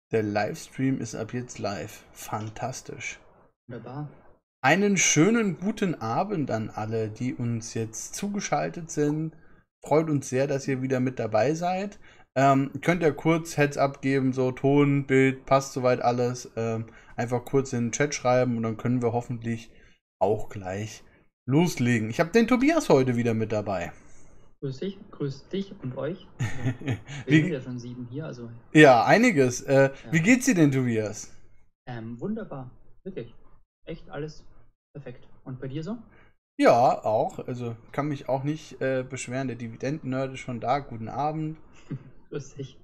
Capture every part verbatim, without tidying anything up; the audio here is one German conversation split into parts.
Der Livestream ist ab jetzt live. Fantastisch. Wunderbar. Einen schönen guten Abend an alle, die uns jetzt zugeschaltet sind. Freut uns sehr, dass ihr wieder mit dabei seid. Ähm, könnt ihr kurz Heads-up geben, so Ton, Bild, passt soweit alles. Ähm, einfach kurz in den Chat schreiben und dann können wir hoffentlich auch gleich loslegen. Ich habe den Tobias heute wieder mit dabei. Grüß dich, grüß dich und euch. Also, wir Wie- sind ja schon sieben hier, also Ja, einiges. Äh, Ja. Wie geht's dir denn, Tobias? ähm, wunderbar. Wirklich. Echt alles perfekt. Und bei dir so? Ja, auch. Also kann mich auch nicht äh, beschweren. Der Dividenden-Nerd ist schon da. Guten Abend. Grüß dich.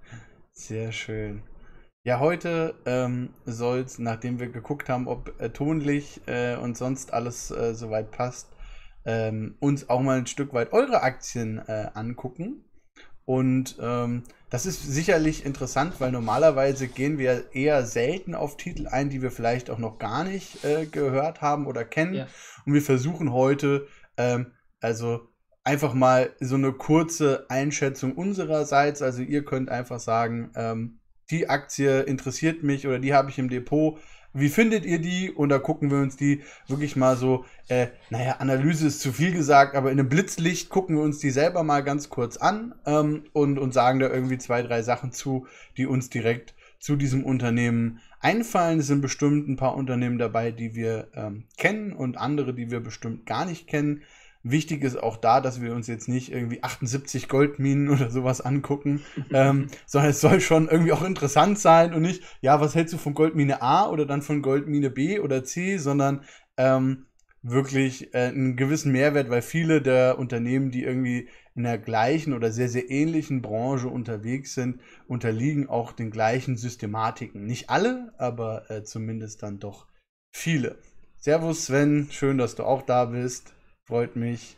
Sehr schön. Ja, heute ähm, soll es, nachdem wir geguckt haben, ob äh, tonlich äh, und sonst alles äh, soweit passt, ähm, uns auch mal ein Stück weit eure Aktien äh, angucken. Und ähm, das ist sicherlich interessant, weil normalerweise gehen wir eher selten auf Titel ein, die wir vielleicht auch noch gar nicht äh, gehört haben oder kennen. Ja. Und wir versuchen heute, ähm, also einfach mal so eine kurze Einschätzung unsererseits. Also ihr könnt einfach sagen, ähm, die Aktie interessiert mich oder die habe ich im Depot. Wie findet ihr die? Und da gucken wir uns die wirklich mal so, äh, naja, Analyse ist zu viel gesagt, aber in einem Blitzlicht gucken wir uns die selber mal ganz kurz an ähm, und, und sagen da irgendwie zwei, drei Sachen zu, die uns direkt zu diesem Unternehmen einfallen. Es sind bestimmt ein paar Unternehmen dabei, die wir ähm, kennen und andere, die wir bestimmt gar nicht kennen. Wichtig ist auch da, dass wir uns jetzt nicht irgendwie achtundsiebzig Goldminen oder sowas angucken, ähm, sondern es soll schon irgendwie auch interessant sein und nicht, ja, was hältst du von Goldmine A oder dann von Goldmine B oder C, sondern ähm, wirklich äh, einen gewissen Mehrwert, weil viele der Unternehmen, die irgendwie in der gleichen oder sehr, sehr ähnlichen Branche unterwegs sind, unterliegen auch den gleichen Systematiken. Nicht alle, aber äh, zumindest dann doch viele. Servus Sven, schön, dass du auch da bist. Freut mich.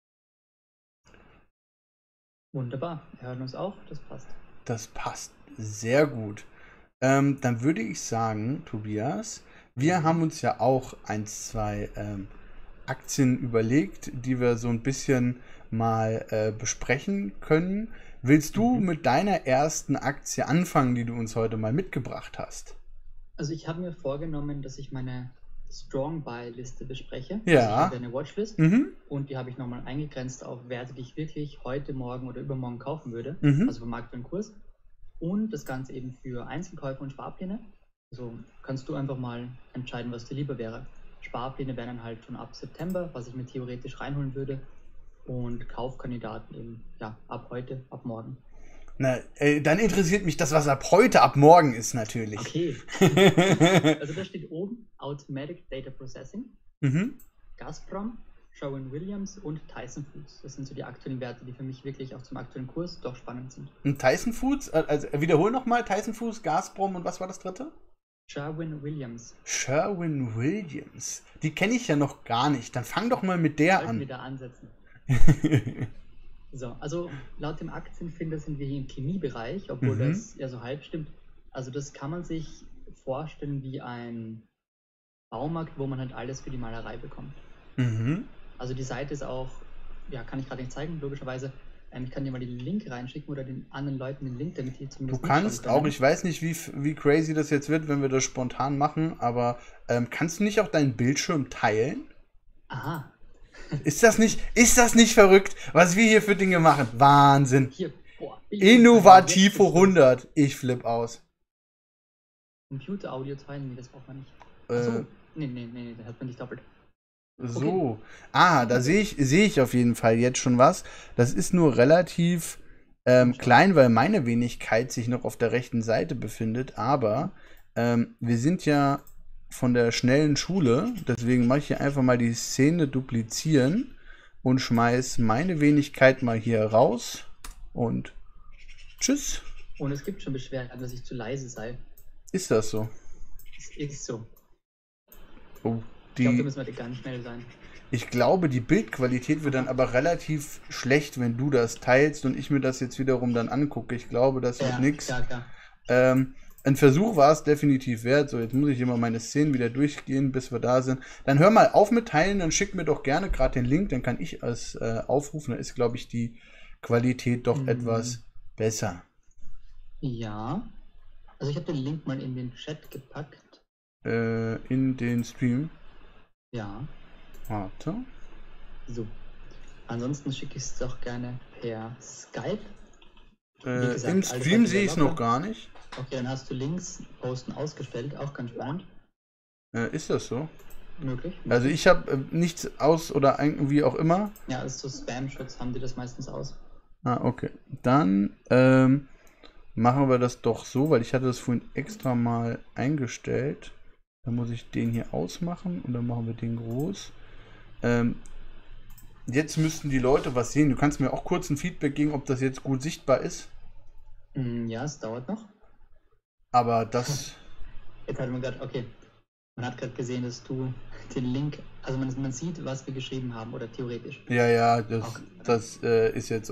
Wunderbar. Wir hören uns auch, das passt. Das passt sehr gut. Ähm, dann würde ich sagen, Tobias, wir haben uns ja auch ein, zwei ähm, Aktien überlegt, die wir so ein bisschen mal äh, besprechen können. Willst du Mhm. mit deiner ersten Aktie anfangen, die du uns heute mal mitgebracht hast? Also ich habe mir vorgenommen, dass ich meine Strong Buy Liste bespreche. Ja. Also ich habe eine Watchlist Mhm. und die habe ich nochmal eingegrenzt auf Werte, die ich wirklich heute, morgen oder übermorgen kaufen würde. Mhm. Also vom aktuellen Kurs. Und das Ganze eben für Einzelkäufe und Sparpläne. Also kannst du einfach mal entscheiden, was dir lieber wäre. Sparpläne wären dann halt schon ab September, was ich mir theoretisch reinholen würde. Und Kaufkandidaten eben, ja, ab heute, ab morgen. Na, äh, dann interessiert mich das, was ab heute, ab morgen ist natürlich. Okay. Also da steht oben Automatic Data Processing, Mhm. Gazprom, Sherwin-Williams und Tyson Foods. Das sind so die aktuellen Werte, die für mich wirklich auch zum aktuellen Kurs doch spannend sind. Und Tyson Foods, äh, also wiederhol nochmal, Tyson Foods, Gazprom und was war das dritte? Sherwin-Williams. Sherwin-Williams. Die kenne ich ja noch gar nicht. Dann fang doch mal mit der Sollten wir an. da ansetzen. So, also laut dem Aktienfinder sind wir hier im Chemiebereich, obwohl Mhm. das ja so halb stimmt. Also das kann man sich vorstellen wie ein Baumarkt, wo man halt alles für die Malerei bekommt. Mhm. Also die Seite ist auch, ja, kann ich gerade nicht zeigen, logischerweise. Ähm, ich kann dir mal den Link reinschicken oder den anderen Leuten den Link, damit die Du zumindest kannst mitschauen auch, können. ich weiß nicht, wie, wie crazy das jetzt wird, wenn wir das spontan machen, aber ähm, kannst du nicht auch deinen Bildschirm teilen? Aha, Ist das nicht, ist das nicht verrückt, was wir hier für Dinge machen? Wahnsinn. hier, boah. Bild- Innovativo hundert. Ich flipp aus. Computer-Audio teilen, nee, das braucht man nicht. Äh, Achso, nee, nee, nee, nee, da hat man nicht doppelt. So. Ah, da sehe ich, sehe ich auf jeden Fall jetzt schon was. Das ist nur relativ ähm, Schau. klein, weil meine Wenigkeit sich noch auf der rechten Seite befindet. Aber ähm, wir sind ja von der schnellen Schule. Deswegen mache ich hier einfach mal die Szene duplizieren und schmeiß meine Wenigkeit mal hier raus. Und tschüss. Und es gibt schon Beschwerden, dass ich zu leise sei. Ist das so? Es ist so. Oh, Ich glaube, da die, müssen wir ganz schnell sein. ich glaube, die Bildqualität wird dann aber relativ schlecht, wenn du das teilst und ich mir das jetzt wiederum dann angucke. Ich glaube, das wird Ja, nix. klar, klar. Ähm, ein Versuch war es definitiv wert. So, jetzt muss ich immer meine Szenen wieder durchgehen, bis wir da sind. Dann hör mal auf mit Teilen, dann schick mir doch gerne gerade den Link, dann kann ich es äh, aufrufen. Da ist, glaube ich, die Qualität doch Mhm. etwas besser. Ja. Also ich habe den Link mal in den Chat gepackt. Äh, in den Stream. Ja. Warte. So. Ansonsten schicke ich es doch gerne per Skype. Äh, gesagt, Im alles Stream hat sehe ich es locker. noch gar nicht. Okay, dann hast du Links posten ausgestellt, auch ganz spannend. Äh, ist das so? Möglich. Also ich habe äh, nichts aus oder irgendwie auch immer. Ja, ist so Spam-Schutz, haben die das meistens aus. Ah, okay. Dann ähm, machen wir das doch so, weil ich hatte das vorhin extra mal eingestellt. Dann muss ich den hier ausmachen und dann machen wir den groß. Ähm, jetzt müssten die Leute was sehen. Du kannst mir auch kurz ein Feedback geben, ob das jetzt gut sichtbar ist. Mm, ja, es dauert noch. Aber das... Jetzt hat man gerade, okay. Man hat gerade gesehen, dass du den Link, also man, man sieht, was wir geschrieben haben, oder theoretisch. Ja, ja, das, Auch, das äh, ist jetzt so.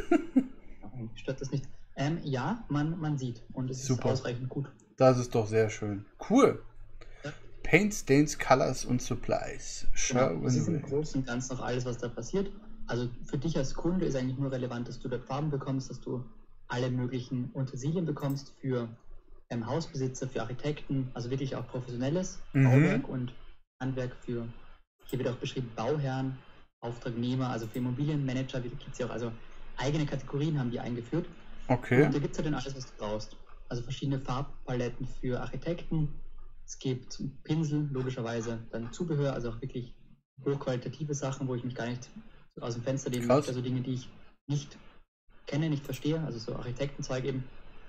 Stört das nicht? Ähm, ja, man, man sieht. Und es Super. ist ausreichend gut. Das ist doch sehr schön. Cool. Ja. Paint, Stains, Colors und Supplies. Genau. Das ist im Großen und Ganzen noch alles, was da passiert. Also für dich als Kunde ist eigentlich nur relevant, dass du dort Farben bekommst, dass du alle möglichen Utensilien bekommst für ähm, Hausbesitzer, für Architekten, also wirklich auch professionelles Mhm. Bauwerk und Handwerk für, hier wird auch beschrieben, Bauherren, Auftragnehmer, also für Immobilienmanager, wie gibt es ja auch, also eigene Kategorien haben die eingeführt. Okay. Und da gibt es halt dann alles, was du brauchst. Also verschiedene Farbpaletten für Architekten. Es gibt Pinsel, logischerweise, dann Zubehör, also auch wirklich hochqualitative Sachen, wo ich mich gar nicht aus dem Fenster lehnen Krass. möchte, also Dinge, die ich nicht kenne, nicht verstehe, also so Architektenzeug eben.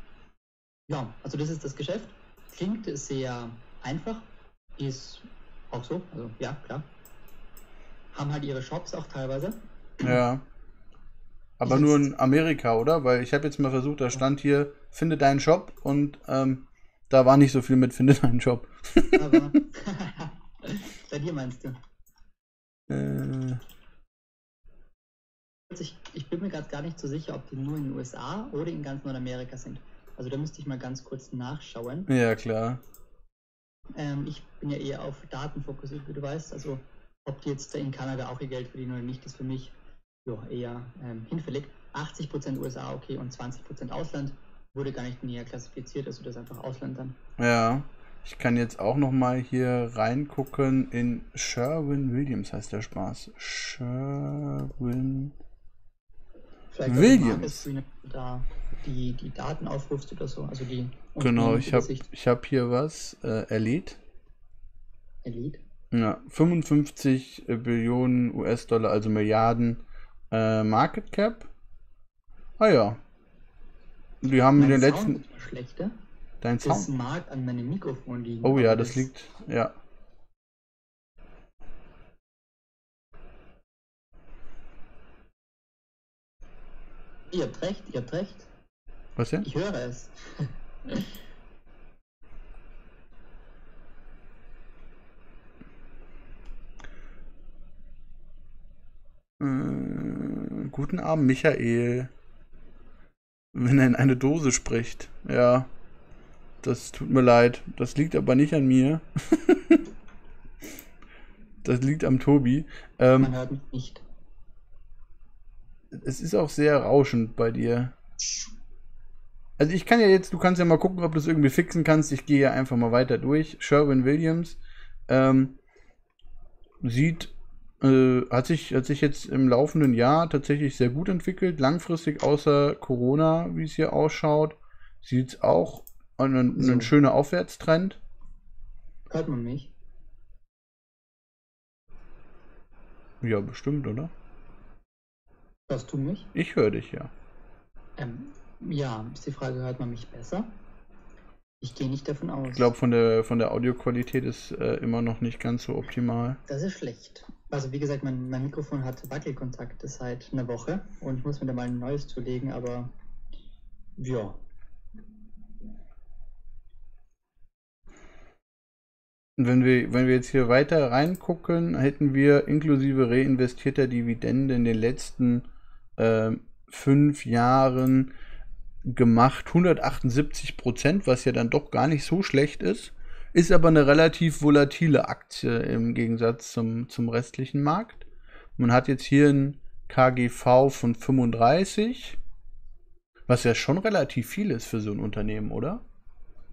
Ja, also das ist das Geschäft. Klingt sehr einfach, ist auch so, also ja, klar. Haben halt ihre Shops auch teilweise. Ja. Aber Jetzt- nur in Amerika, oder? Weil ich habe jetzt mal versucht, da stand hier, finde deinen Shop und ähm, da war nicht so viel mit finde deinen Shop. Aber bei dir meinst du? Äh, Ich, ich bin mir gerade gar nicht so sicher, ob die nur in den U S A oder in ganz Nordamerika sind. Also da müsste ich mal ganz kurz nachschauen. ja, klar. Ähm, ich bin ja eher auf Daten fokussiert, wie du weißt. Also ob die jetzt in Kanada auch ihr Geld verdienen oder nicht, ist für mich ja, eher ähm, hinfällig. achtzig Prozent U S A, okay, und zwanzig Prozent Ausland. Wurde gar nicht näher klassifiziert, also das ist einfach Ausland dann. Ja. Ich kann jetzt auch noch mal hier reingucken in Sherwin-Williams, heißt der Spaß. Sherwin. Vielleicht auch Williams. im Marketscreen, wenn du da die, die Daten aufrufst oder so, also die Genau, ich habe Unternehmensübersicht. ich hab hier was. Äh, Elite. Elite. Ja, fünfundfünfzig Billionen U S-Dollar, also Milliarden äh, Market Cap. Ah ja. Die haben in Mein den Sound letzten. ist mal schlechter. Dein Das Sound. mag an meinem Mikrofon liegen. Oh ja, aber das liegt. Ja. Ihr habt recht, ihr habt recht. Was denn? Ich höre es. Äh, guten Abend, Michael. Wenn er in eine Dose spricht. Ja. Das tut mir leid. Das liegt aber nicht an mir. Das liegt am Tobi. Ähm, Man hört mich nicht. es ist auch sehr rauschend bei dir. Also ich kann ja jetzt, du kannst ja mal gucken, ob du es irgendwie fixen kannst. Ich gehe ja einfach mal weiter durch. Sherwin-Williams ähm, sieht, äh, hat sich, hat sich jetzt im laufenden Jahr tatsächlich sehr gut entwickelt. Langfristig außer Corona, wie es hier ausschaut, sieht es auch einen, So. einen schöner Aufwärtstrend. Hört man mich? Ja, bestimmt, oder? Hörst du mich? Ich höre dich ja. Ähm, ja, ist die Frage, hört man mich besser? Ich gehe nicht davon aus. Ich glaube, von der, von der Audioqualität ist äh, immer noch nicht ganz so optimal. Das ist schlecht. Also wie gesagt, mein, mein Mikrofon hat Wackelkontakte seit einer Woche und ich muss mir da mal ein neues zulegen, aber ja. Und wenn wir, wenn wir jetzt hier weiter reingucken, hätten wir inklusive reinvestierter Dividende in den letzten äh, fünf Jahren gemacht hundertachtundsiebzig Prozent, was ja dann doch gar nicht so schlecht ist. Ist aber eine relativ volatile Aktie im Gegensatz zum, zum restlichen Markt. Man hat jetzt hier ein K G V von fünfunddreißig, was ja schon relativ viel ist für so ein Unternehmen, oder?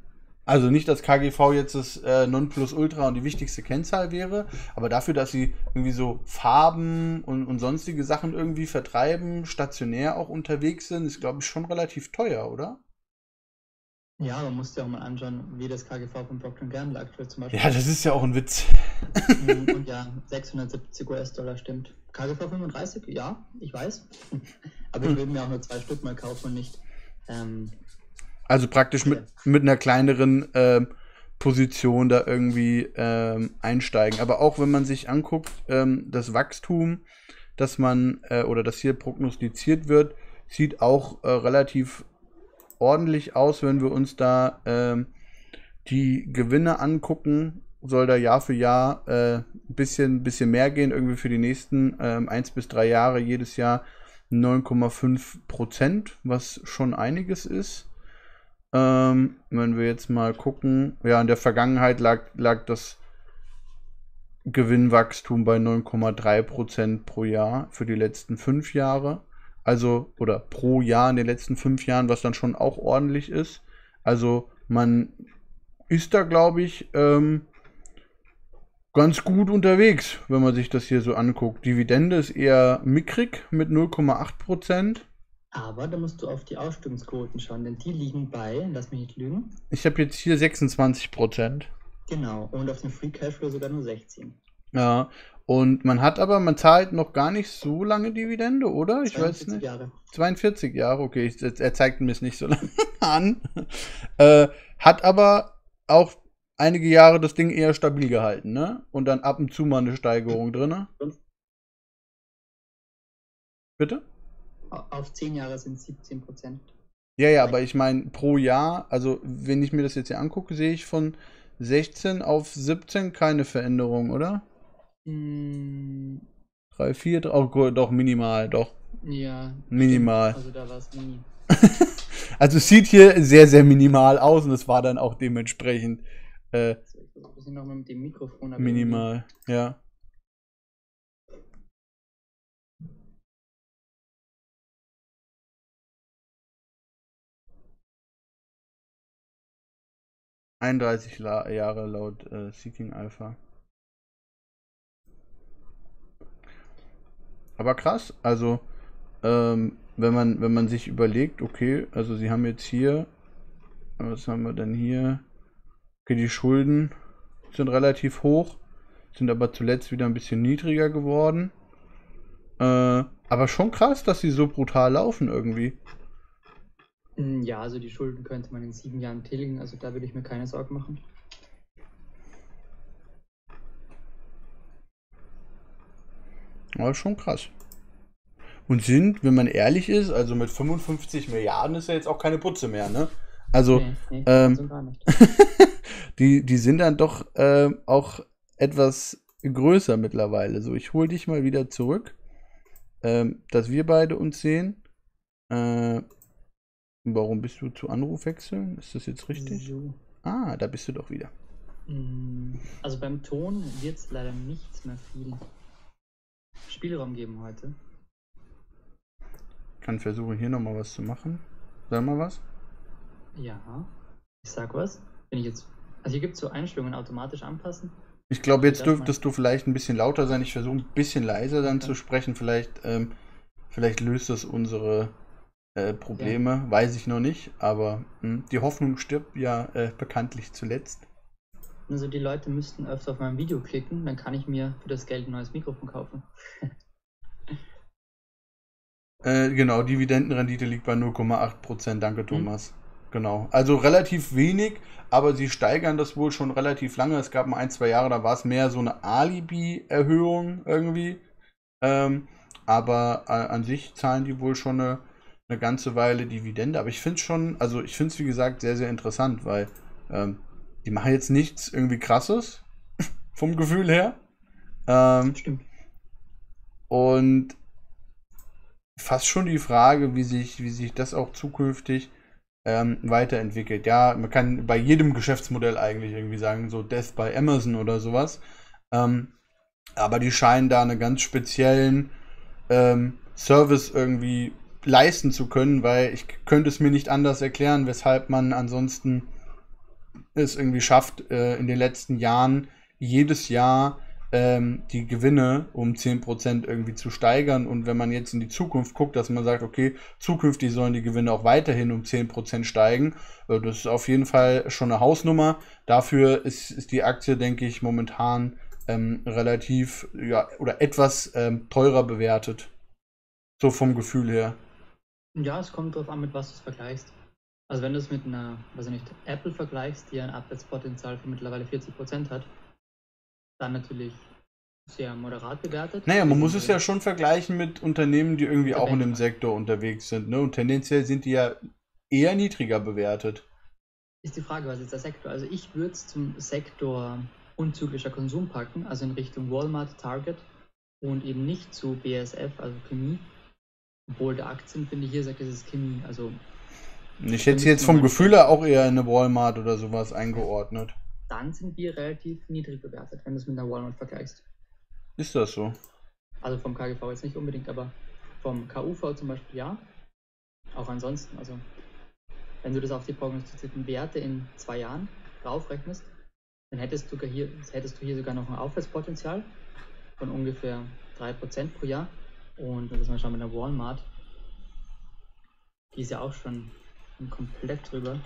Also nicht, dass K G V jetzt das äh, Nonplusultra und die wichtigste Kennzahl wäre, aber dafür, dass sie irgendwie so Farben und, und sonstige Sachen irgendwie vertreiben, stationär auch unterwegs sind, ist, glaube ich, schon relativ teuer, oder? Ja, man muss ja auch mal anschauen, wie das K G V von Procter und Gamble aktuell zum Beispiel. Ja, das ist ja auch ein Witz. Mm, Und ja, sechshundertsiebzig U S-Dollar stimmt. K G V fünfunddreißig, ja, ich weiß. Aber ich will mir auch nur zwei Stück mal kaufen und nicht. Ähm, Also praktisch mit, mit einer kleineren ähm, Position da irgendwie ähm, einsteigen. Aber auch wenn man sich anguckt, ähm, das Wachstum, das man äh, oder das hier prognostiziert wird, sieht auch äh, relativ ordentlich aus, wenn wir uns da ähm, die Gewinne angucken. Soll da Jahr für Jahr ein äh, bisschen, bisschen mehr gehen, irgendwie für die nächsten ähm, eins bis drei Jahre jedes Jahr neun Komma fünf Prozent, was schon einiges ist. Ähm, wenn wir jetzt mal gucken, ja, in der Vergangenheit lag, lag das Gewinnwachstum bei neun Komma drei Prozent pro Jahr für die letzten fünf Jahre. Also, oder pro Jahr in den letzten fünf Jahren, was dann schon auch ordentlich ist. Also, man ist da, glaube ich, ähm, ganz gut unterwegs, wenn man sich das hier so anguckt. Dividende ist eher mickrig mit null Komma acht Prozent. aber da musst du auf die Ausstellungsquoten schauen, denn die liegen bei, lass mich nicht lügen, Ich habe jetzt hier sechsundzwanzig Prozent. genau, und auf den Free Cashflow sogar nur sechzehn. Ja, und man hat aber, man zahlt noch gar nicht so lange Dividende, oder? Ich weiß zweiundvierzig nicht. Jahre. zweiundvierzig Jahre, okay, ich, er zeigt mir es nicht so lange an. Äh, hat aber auch einige Jahre das Ding eher stabil gehalten, ne? Und dann ab und zu mal eine Steigerung drin. Bitte? Au- Auf zehn Jahre sind es siebzehn Prozent. Ja, ja, aber ich meine pro Jahr, also wenn ich mir das jetzt hier angucke, sehe ich von sechzehn auf siebzehn keine Veränderung, oder? Mm, drei, vier, oh, gut, doch minimal, doch. ja, Minimal. stimmt. Also da war es mini. Also es sieht hier sehr, sehr minimal aus und es war dann auch dementsprechend äh, So, ich versuche das hier nochmal mit dem Mikrofon. aber minimal, ja. einunddreißig La Jahre laut äh, Seeking Alpha. Aber krass, also ähm, wenn man, wenn man sich überlegt, okay, also sie haben jetzt hier, was haben wir denn hier? Okay, die Schulden sind relativ hoch, sind aber zuletzt wieder ein bisschen niedriger geworden. Äh, aber schon krass, dass sie so brutal laufen irgendwie. Mm, Ja, also die Schulden könnte man in sieben Jahren tilgen, also da würde ich mir keine Sorgen machen. Aber schon krass. Und sind, wenn man ehrlich ist, also mit fünfundfünfzig Milliarden ist ja jetzt auch keine Putze mehr, ne? Also, Nee, nee, ähm, ganz und gar nicht. die, die sind dann doch ähm, auch etwas größer mittlerweile. So, ich hole dich mal wieder zurück, ähm, dass wir beide uns sehen. Äh, warum bist du zu Anruf wechseln? Ist das jetzt richtig? So. Ah, da bist du doch wieder. Mm, Also beim Ton wird es leider nichts mehr viel Spielraum geben heute. Ich kann versuchen, hier nochmal was zu machen. Sag mal was. Ja, ich sag was. Wenn ich jetzt, also hier gibt es so Einstellungen automatisch anpassen. Ich glaube, jetzt Das mal- dürftest du vielleicht ein bisschen lauter sein. Ich versuche ein bisschen leiser dann zu sprechen. Vielleicht, ähm, vielleicht löst das unsere äh, Probleme. Weiß ich noch nicht. Aber mh, die Hoffnung stirbt ja äh, bekanntlich zuletzt. Also die Leute müssten öfter auf mein Video klicken, dann kann ich mir für das Geld ein neues Mikrofon kaufen. Äh, genau, Dividendenrendite liegt bei null Komma acht Prozent. Danke, Thomas. Genau. Also relativ wenig, aber sie steigern das wohl schon relativ lange. Es gab mal ein, zwei Jahre, da war es mehr so eine Alibi-Erhöhung irgendwie. Ähm, aber äh, an sich zahlen die wohl schon eine, eine ganze Weile Dividende. Aber ich finde es schon, also ich finde es wie gesagt sehr, sehr interessant, weil ähm, die machen jetzt nichts irgendwie krasses vom Gefühl her. Ähm, Stimmt. und fast schon die Frage, wie sich, wie sich das auch zukünftig ähm, weiterentwickelt. Ja, man kann bei jedem Geschäftsmodell eigentlich irgendwie sagen, so Death by Amazon oder sowas. Ähm, aber die scheinen da einen ganz speziellen ähm, Service irgendwie leisten zu können, weil ich könnte es mir nicht anders erklären, weshalb man ansonsten es irgendwie schafft, äh, in den letzten Jahren jedes Jahr ähm, die Gewinne um zehn Prozent irgendwie zu steigern. Und wenn man jetzt in die Zukunft guckt, dass man sagt, okay, zukünftig sollen die Gewinne auch weiterhin um zehn Prozent steigen, äh, das ist auf jeden Fall schon eine Hausnummer. Dafür ist, ist die Aktie, denke ich, momentan ähm, relativ, ja, oder etwas ähm, teurer bewertet. So vom Gefühl her. Ja, es kommt darauf an, mit was du es vergleichst. Also wenn du es mit einer, weiß ich nicht, Apple vergleichst, die ein Abwärtspotenzial von mittlerweile vierzig Prozent hat, dann natürlich sehr moderat bewertet. Naja, man muss es ja schon vergleichen mit Unternehmen, die irgendwie Der auch in dem Benchmark. Sektor unterwegs sind. Ne? Und tendenziell sind die ja eher niedriger bewertet. Ist die Frage, was ist der Sektor? Also ich würde es zum Sektor unzyklischer Konsum packen, also in Richtung Walmart, Target und eben nicht zu B A S F, also Chemie. Obwohl der Aktien, finde ich, hier sagt, es ist Chemie. Also Ich da hätte sie jetzt müsste vom man mal Gefühl schauen. her auch eher in eine Walmart oder sowas eingeordnet. Dann sind wir relativ niedrig bewertet, wenn du es mit einer Walmart vergleichst. Ist das so? Also vom K G V jetzt nicht unbedingt, aber vom K U V zum Beispiel ja. Auch ansonsten, also wenn du das auf die prognostizierten Werte in zwei Jahren draufrechnest, dann hättest du hier, hättest du hier sogar noch ein Aufwärtspotenzial von ungefähr drei Prozent pro Jahr. Und wenn wir mal schauen mit der Walmart, die ist ja auch schon komplett drüber.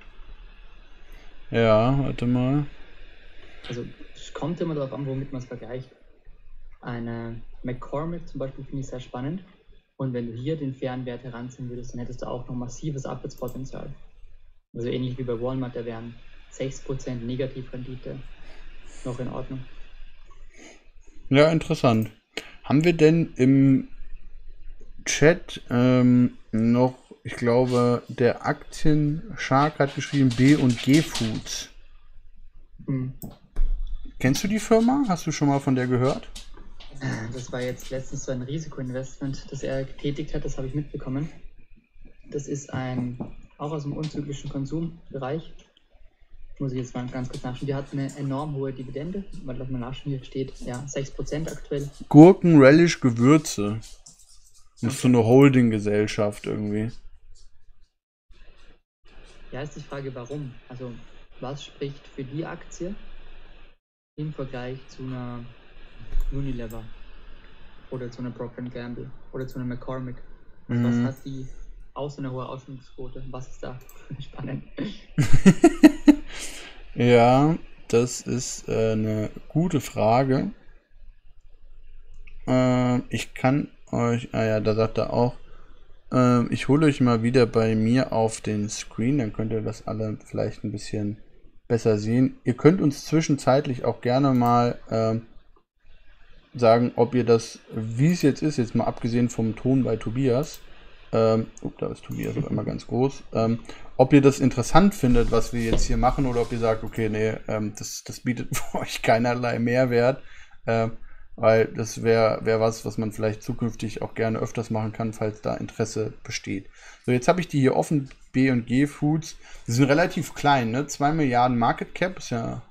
Ja, warte mal. Also es kommt immer darauf an, womit man es vergleicht. Eine McCormick zum Beispiel finde ich sehr spannend. Und wenn du hier den fairen Wert heranziehen würdest, dann hättest du auch noch massives Abwärtspotenzial. Also ähnlich wie bei Walmart, da wären sechs Prozent Negativrendite noch in Ordnung. Ja, interessant. Haben wir denn im Chat ähm, noch, ich glaube, der Aktien-Shark hat geschrieben B und G Foods. Hm. Kennst du die Firma? Hast du schon mal von der gehört? Das war jetzt letztens so ein Risikoinvestment, das er getätigt hat, das habe ich mitbekommen. Das ist ein, auch aus dem unzyklischen Konsumbereich. Muss ich jetzt mal ganz kurz nachschauen. Die hat eine enorm hohe Dividende, weil lass mal nachschauen, hier steht ja sechs Prozent aktuell. Gurken, Relish, Gewürze. Das ist so eine Holding-Gesellschaft irgendwie. Ja, ist die Frage, warum? Also, was spricht für die Aktie im Vergleich zu einer Unilever oder zu einer Procter and Gamble oder zu einer McCormick? Mhm. Was hat die außer einer hohen Ausschüttungsquote? Was ist da spannend? Ja, das ist äh, eine gute Frage. Äh, ich kann euch, ah ja, da sagt er auch, äh, ich hole euch mal wieder bei mir auf den Screen, dann könnt ihr das alle vielleicht ein bisschen besser sehen. Ihr könnt uns zwischenzeitlich auch gerne mal äh, sagen, ob ihr das, wie es jetzt ist, jetzt mal abgesehen vom Ton bei Tobias, ähm, oh, da ist Tobias auf einmal ganz groß, ähm, ob ihr das interessant findet, was wir jetzt hier machen, oder ob ihr sagt, okay, nee, ähm, das, das bietet für euch keinerlei Mehrwert, äh, weil das wäre wär was, was man vielleicht zukünftig auch gerne öfters machen kann, falls da Interesse besteht. So, jetzt habe ich die hier offen, B und G Foods, die sind relativ klein, ne? zwei Milliarden Market Cap, ist ja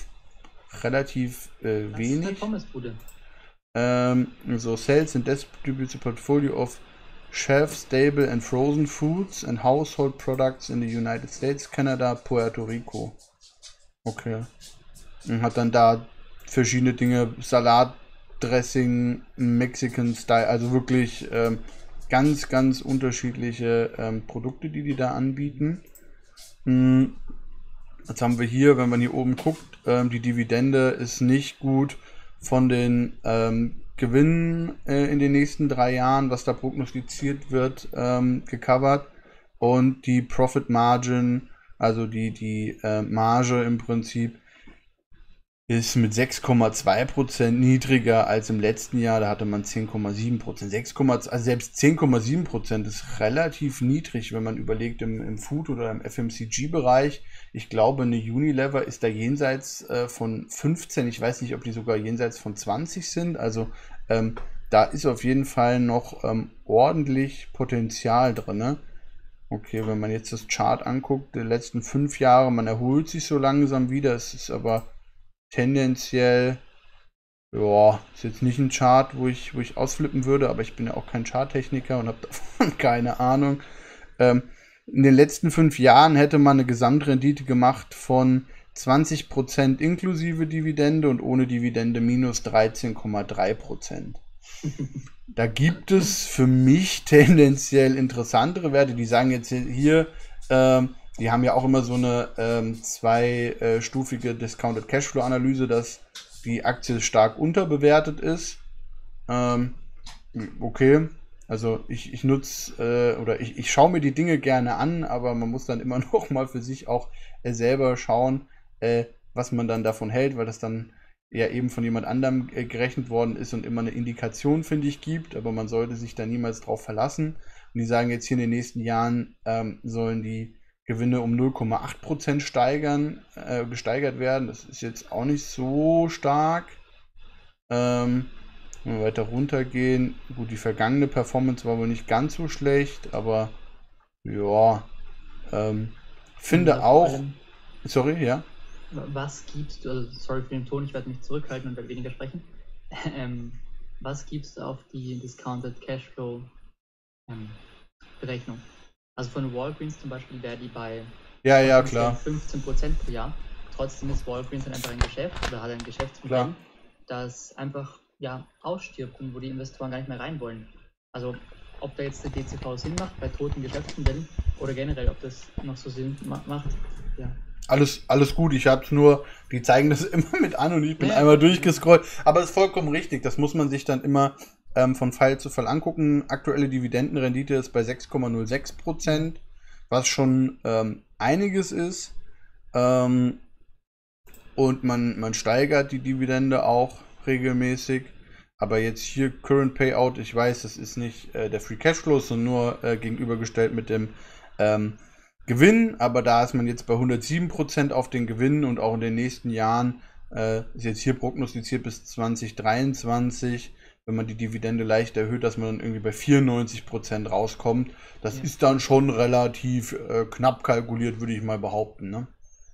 relativ äh, Das ist wenig. eine Pommesbude. Um, so sales and distributes a portfolio of shelf stable and frozen foods and household products in the United States, Canada, Puerto Rico. Okay. Und hat dann da verschiedene Dinge, Salatdressing, Mexican Style, also wirklich ähm, ganz, ganz unterschiedliche ähm, Produkte, die die da anbieten. Hm. Jetzt haben wir hier, wenn man hier oben guckt, ähm, die Dividende ist nicht gut von den ähm, Gewinnen äh, in den nächsten drei Jahren, was da prognostiziert wird, ähm, gecovert. Und die Profit Margin, also die, die äh, Marge im Prinzip, ist mit sechs Komma zwei Prozent niedriger als im letzten Jahr. Da hatte man zehn Komma sieben Prozent. sechs, also selbst zehn Komma sieben Prozent ist relativ niedrig, wenn man überlegt im, im Food- oder im F M C G-Bereich. Ich glaube, eine Unilever ist da jenseits äh, von fünfzehn. Ich weiß nicht, ob die sogar jenseits von zwanzig sind. Also ähm, da ist auf jeden Fall noch ähm, ordentlich Potenzial drin. Ne? Okay, wenn man jetzt das Chart anguckt, die letzten fünf Jahre, man erholt sich so langsam wieder. Es ist aber tendenziell, ja, ist jetzt nicht ein Chart, wo ich, wo ich ausflippen würde, aber ich bin ja auch kein Charttechniker und habe davon keine Ahnung. Ähm, in den letzten fünf Jahren hätte man eine Gesamtrendite gemacht von zwanzig Prozent inklusive Dividende und ohne Dividende minus dreizehn Komma drei Prozent. Da gibt es für mich tendenziell interessantere Werte, die sagen jetzt hier, ähm, die haben ja auch immer so eine ähm, zweistufige Discounted Cashflow Analyse, dass die Aktie stark unterbewertet ist. Ähm, okay, also ich, ich nutze äh, oder ich, ich schaue mir die Dinge gerne an, aber man muss dann immer noch mal für sich auch äh, selber schauen, äh, was man dann davon hält, weil das dann ja eben von jemand anderem äh, gerechnet worden ist und immer eine Indikation, finde ich, gibt, aber man sollte sich da niemals drauf verlassen. Und die sagen jetzt hier in den nächsten Jahren ähm, sollen die Gewinne um null Komma acht Prozent steigern, äh, gesteigert werden. Das ist jetzt auch nicht so stark. Ähm, wenn wir weiter runtergehen, gut, die vergangene Performance war wohl nicht ganz so schlecht, aber ja, ähm, finde Ja, vor auch, allem, sorry, ja, was gibst du, also sorry für den Ton, ich werde mich zurückhalten und werde weniger sprechen. Ähm, was gibst du auf die Discounted Cashflow ähm, Berechnung? Also von Walgreens zum Beispiel wäre die bei ja, ja, potenziell klar, fünfzehn Prozent pro Jahr. Trotzdem ist Walgreens dann einfach ein Geschäft oder hat ein Geschäftsmodell, klar. das einfach ja, ausstirbt und wo die Investoren gar nicht mehr rein wollen. Also ob da jetzt der D C V Sinn macht bei toten Geschäftsmodellen oder generell, ob das noch so Sinn ma macht. Ja. Alles, alles gut, ich hab's nur, die zeigen das immer mit an und ich bin Ja, einmal ja. durchgescrollt. Aber es ist vollkommen richtig, das muss man sich dann immer ähm, von Fall zu Fall angucken. Aktuelle Dividendenrendite ist bei sechs Komma null sechs Prozent, was schon ähm, einiges ist. Ähm, und man, man steigert die Dividende auch regelmäßig. Aber jetzt hier Current Payout, ich weiß, das ist nicht äh, der Free Cashflow, sondern nur äh, gegenübergestellt mit dem ähm, Gewinn, aber da ist man jetzt bei hundertsieben Prozent auf den Gewinn und auch in den nächsten Jahren äh, ist jetzt hier prognostiziert bis zwanzig dreiundzwanzig, wenn man die Dividende leicht erhöht, dass man dann irgendwie bei vierundneunzig Prozent rauskommt. Das Ja. ist dann schon relativ äh, knapp kalkuliert, würde ich mal behaupten. Ne?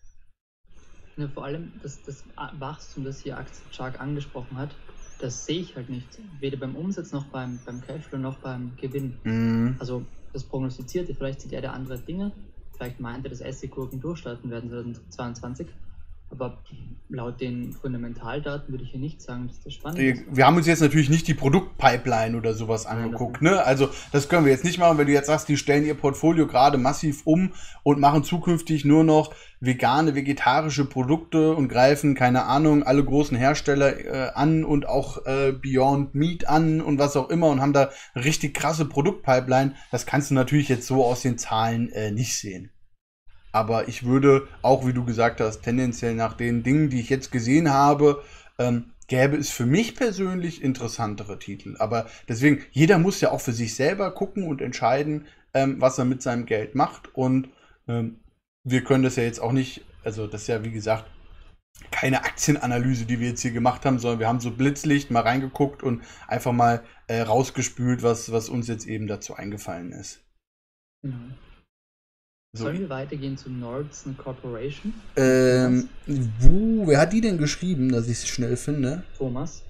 Ja, vor allem das, das Wachstum, das hier Aktienchart angesprochen hat, das sehe ich halt nicht. Weder beim Umsatz noch beim, beim Cashflow noch beim Gewinn. Mhm. Also das Prognostizierte, vielleicht sieht er da andere Dinge. Vielleicht meint er, dass Essiggurken durchstarten werden zweitausendzweiundzwanzig. Aber laut den Fundamentaldaten würde ich hier nicht sagen, dass das spannend ist. Wir haben uns jetzt natürlich nicht die Produktpipeline oder sowas angeguckt, ne? Also das können wir jetzt nicht machen, wenn du jetzt sagst, die stellen ihr Portfolio gerade massiv um und machen zukünftig nur noch vegane, vegetarische Produkte und greifen, keine Ahnung, alle großen Hersteller äh, an und auch äh, Beyond Meat an und was auch immer und haben da richtig krasse Produktpipeline. Das kannst du natürlich jetzt so aus den Zahlen äh, nicht sehen. Aber ich würde, auch wie du gesagt hast, tendenziell nach den Dingen, die ich jetzt gesehen habe, ähm, gäbe es für mich persönlich interessantere Titel. Aber deswegen, jeder muss ja auch für sich selber gucken und entscheiden, ähm, was er mit seinem Geld macht. Und ähm, wir können das ja jetzt auch nicht, also das ist ja wie gesagt keine Aktienanalyse, die wir jetzt hier gemacht haben, sondern wir haben so Blitzlicht mal reingeguckt und einfach mal äh, rausgespült, was, was uns jetzt eben dazu eingefallen ist. Genau. So. Sollen wir weitergehen zu Nordson Corporation? Ähm, wo, wer hat die denn geschrieben, dass ich es schnell finde? Thomas.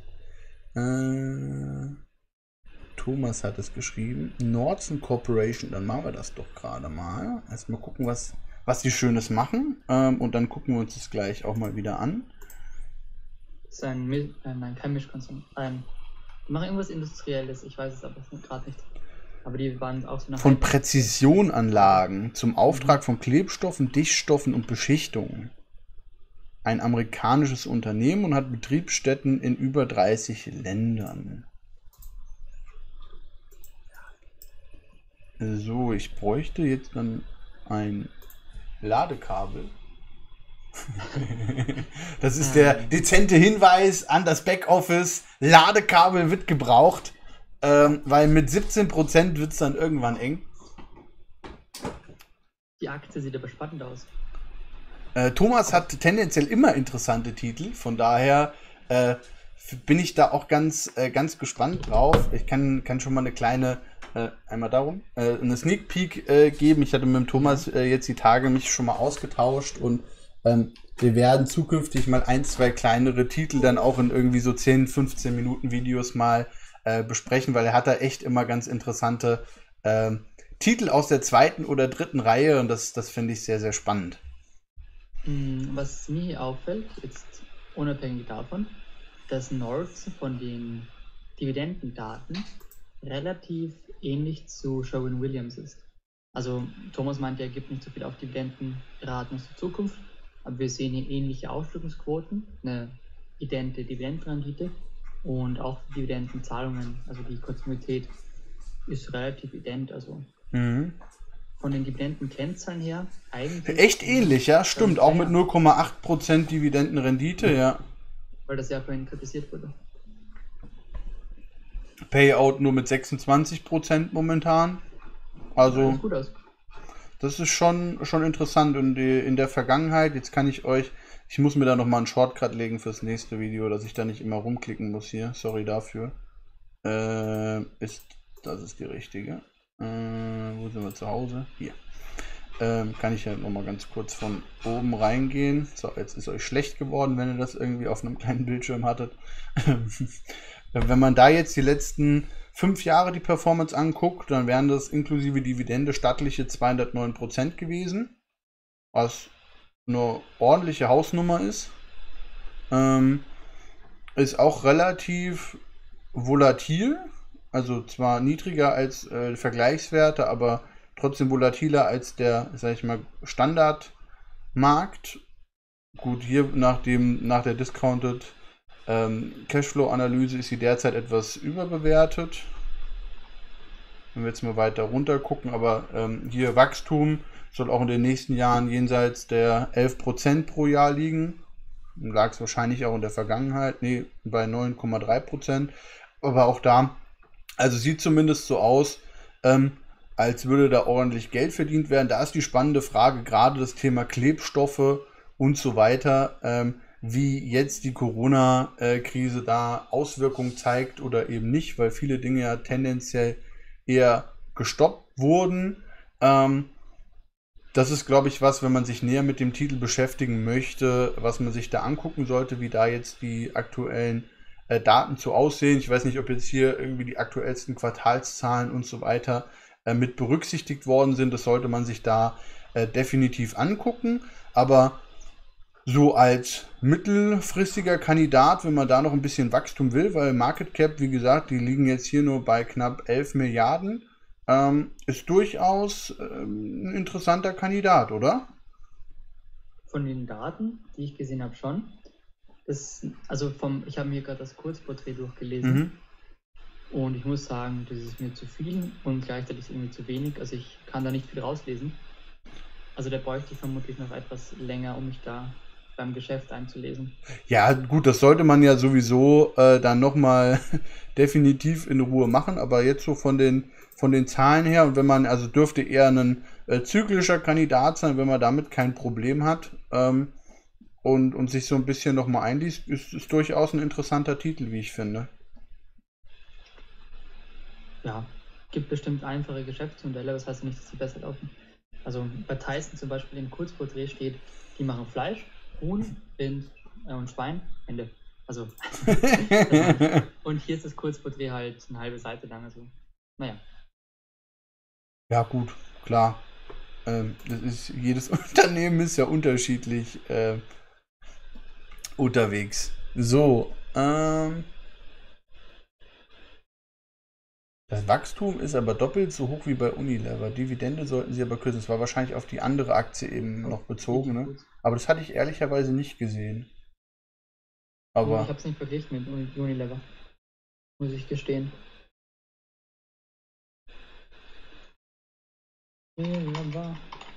Äh, Thomas hat es geschrieben. Nordson Corporation, dann machen wir das doch gerade mal. Erstmal gucken, was, was die Schönes machen. Ähm, und dann gucken wir uns das gleich auch mal wieder an. Das ist ein, äh, nein, kein Mischkonsum. Ein, die machen irgendwas Industrielles, ich weiß es aber gerade nicht. Aber die waren auch so nach Von Präzisionanlagen zum Auftrag von Klebstoffen, Dichtstoffen und Beschichtungen. Ein amerikanisches Unternehmen und hat Betriebsstätten in über dreißig Ländern. So, ich bräuchte jetzt dann ein Ladekabel. Das ist der dezente Hinweis an das Backoffice. Ladekabel wird gebraucht. Ähm, weil mit siebzehn Prozent wird es dann irgendwann eng. Die Aktie sieht aber spannend aus. Äh, Thomas hat tendenziell immer interessante Titel, von daher äh, bin ich da auch ganz, äh, ganz gespannt drauf. Ich kann, kann schon mal eine kleine, äh, einmal darum, äh, eine Sneak Peek äh, geben. Ich hatte mit dem Thomas äh, jetzt die Tage mich schon mal ausgetauscht und ähm, wir werden zukünftig mal ein, zwei kleinere Titel dann auch in irgendwie so zehn, fünfzehn Minuten Videos mal besprechen, weil er hat da echt immer ganz interessante ähm, Titel aus der zweiten oder dritten Reihe und das, das finde ich sehr, sehr spannend. Was mir auffällt, jetzt unabhängig davon, dass North von den Dividendendaten relativ ähnlich zu Sherwin-Williams ist. Also Thomas meint, er gibt nicht so viel auf Dividendenraten aus der Zukunft, aber wir sehen hier ähnliche Ausschüttungsquoten, eine idente Dividendenrendite und auch die Dividendenzahlungen, also die Kontinuität ist relativ ident, also mhm. von den Dividendenkennzahlen her eigentlich... Echt ähnlich, ja, stimmt, auch mit null Komma acht Prozent Dividendenrendite, ja. Weil das ja vorhin kritisiert wurde. Payout nur mit sechsundzwanzig Prozent momentan. Also, ja, gut aus. Das ist schon, schon interessant. Und die, in der Vergangenheit, jetzt kann ich euch, ich muss mir da nochmal einen Shortcut legen fürs nächste Video, dass ich da nicht immer rumklicken muss hier. Sorry dafür. Äh, ist, das ist die richtige. Äh, wo sind wir zu Hause? Hier. Ähm, kann ich ja nochmal ganz kurz von oben reingehen. So, jetzt ist euch schlecht geworden, wenn ihr das irgendwie auf einem kleinen Bildschirm hattet. Wenn man da jetzt die letzten fünf Jahre die Performance anguckt, dann wären das inklusive Dividende stattliche zweihundertneun Prozent gewesen, was eine ordentliche Hausnummer ist. Ähm, ist auch relativ volatil, also zwar niedriger als äh, Vergleichswerte, aber trotzdem volatiler als der, sag ich mal, Standardmarkt. Gut, hier nach dem, nach der Discounted ähm, Cashflow-Analyse ist sie derzeit etwas überbewertet. Wenn wir jetzt mal weiter runter gucken, aber ähm, hier Wachstum soll auch in den nächsten Jahren jenseits der elf Prozent pro Jahr liegen. Lag es wahrscheinlich auch in der Vergangenheit, nee, bei neun Komma drei Prozent. Aber auch da, also sieht zumindest so aus, ähm, als würde da ordentlich Geld verdient werden. Da ist die spannende Frage, gerade das Thema Klebstoffe und so weiter, ähm, wie jetzt die Corona-Krise da Auswirkungen zeigt oder eben nicht, weil viele Dinge ja tendenziell eher gestoppt wurden. Ähm, das ist, glaube ich, was, wenn man sich näher mit dem Titel beschäftigen möchte, was man sich da angucken sollte, wie da jetzt die aktuellen äh, Daten zu aussehen. Ich weiß nicht, ob jetzt hier irgendwie die aktuellsten Quartalszahlen und so weiter äh, mit berücksichtigt worden sind. Das sollte man sich da äh, definitiv angucken. Aber so als mittelfristiger Kandidat, wenn man da noch ein bisschen Wachstum will, weil Market Cap, wie gesagt, die liegen jetzt hier nur bei knapp elf Milliarden, ähm, ist durchaus ähm, ein interessanter Kandidat, oder? Von den Daten, die ich gesehen habe, schon. Das, also vom, ich habe mir gerade das Kurzporträt durchgelesen mhm. und ich muss sagen, das ist mir zu viel und gleichzeitig irgendwie zu wenig. Also ich kann da nicht viel rauslesen. Also da bräuchte ich vermutlich noch etwas länger, um mich da beim Geschäft einzulesen. Ja, gut, das sollte man ja sowieso äh, dann nochmal definitiv in Ruhe machen, aber jetzt so von den, von den Zahlen her und wenn man, also dürfte eher ein äh, zyklischer Kandidat sein, wenn man damit kein Problem hat ähm, und, und sich so ein bisschen nochmal einliest, ist, ist durchaus ein interessanter Titel, wie ich finde. Ja, gibt bestimmt einfache Geschäftsmodelle, das heißt nicht, dass sie besser laufen. Also bei Tyson zum Beispiel im Kurzporträt steht, die machen Fleisch, Huhn, Rind äh, und Schwein, Ende. Also, und hier ist das Kurzporträt halt eine halbe Seite lang, also, naja. Ja, gut, klar. Ähm, das ist, jedes Unternehmen ist ja unterschiedlich äh, unterwegs. So, ähm. Das Wachstum ist aber doppelt so hoch wie bei Unilever. Dividende sollten sie aber kürzen. Das war wahrscheinlich auf die andere Aktie eben noch bezogen, ne? Aber das hatte ich ehrlicherweise nicht gesehen. Aber ich habe es nicht verglichen mit Unilever, muss ich gestehen. Unilever.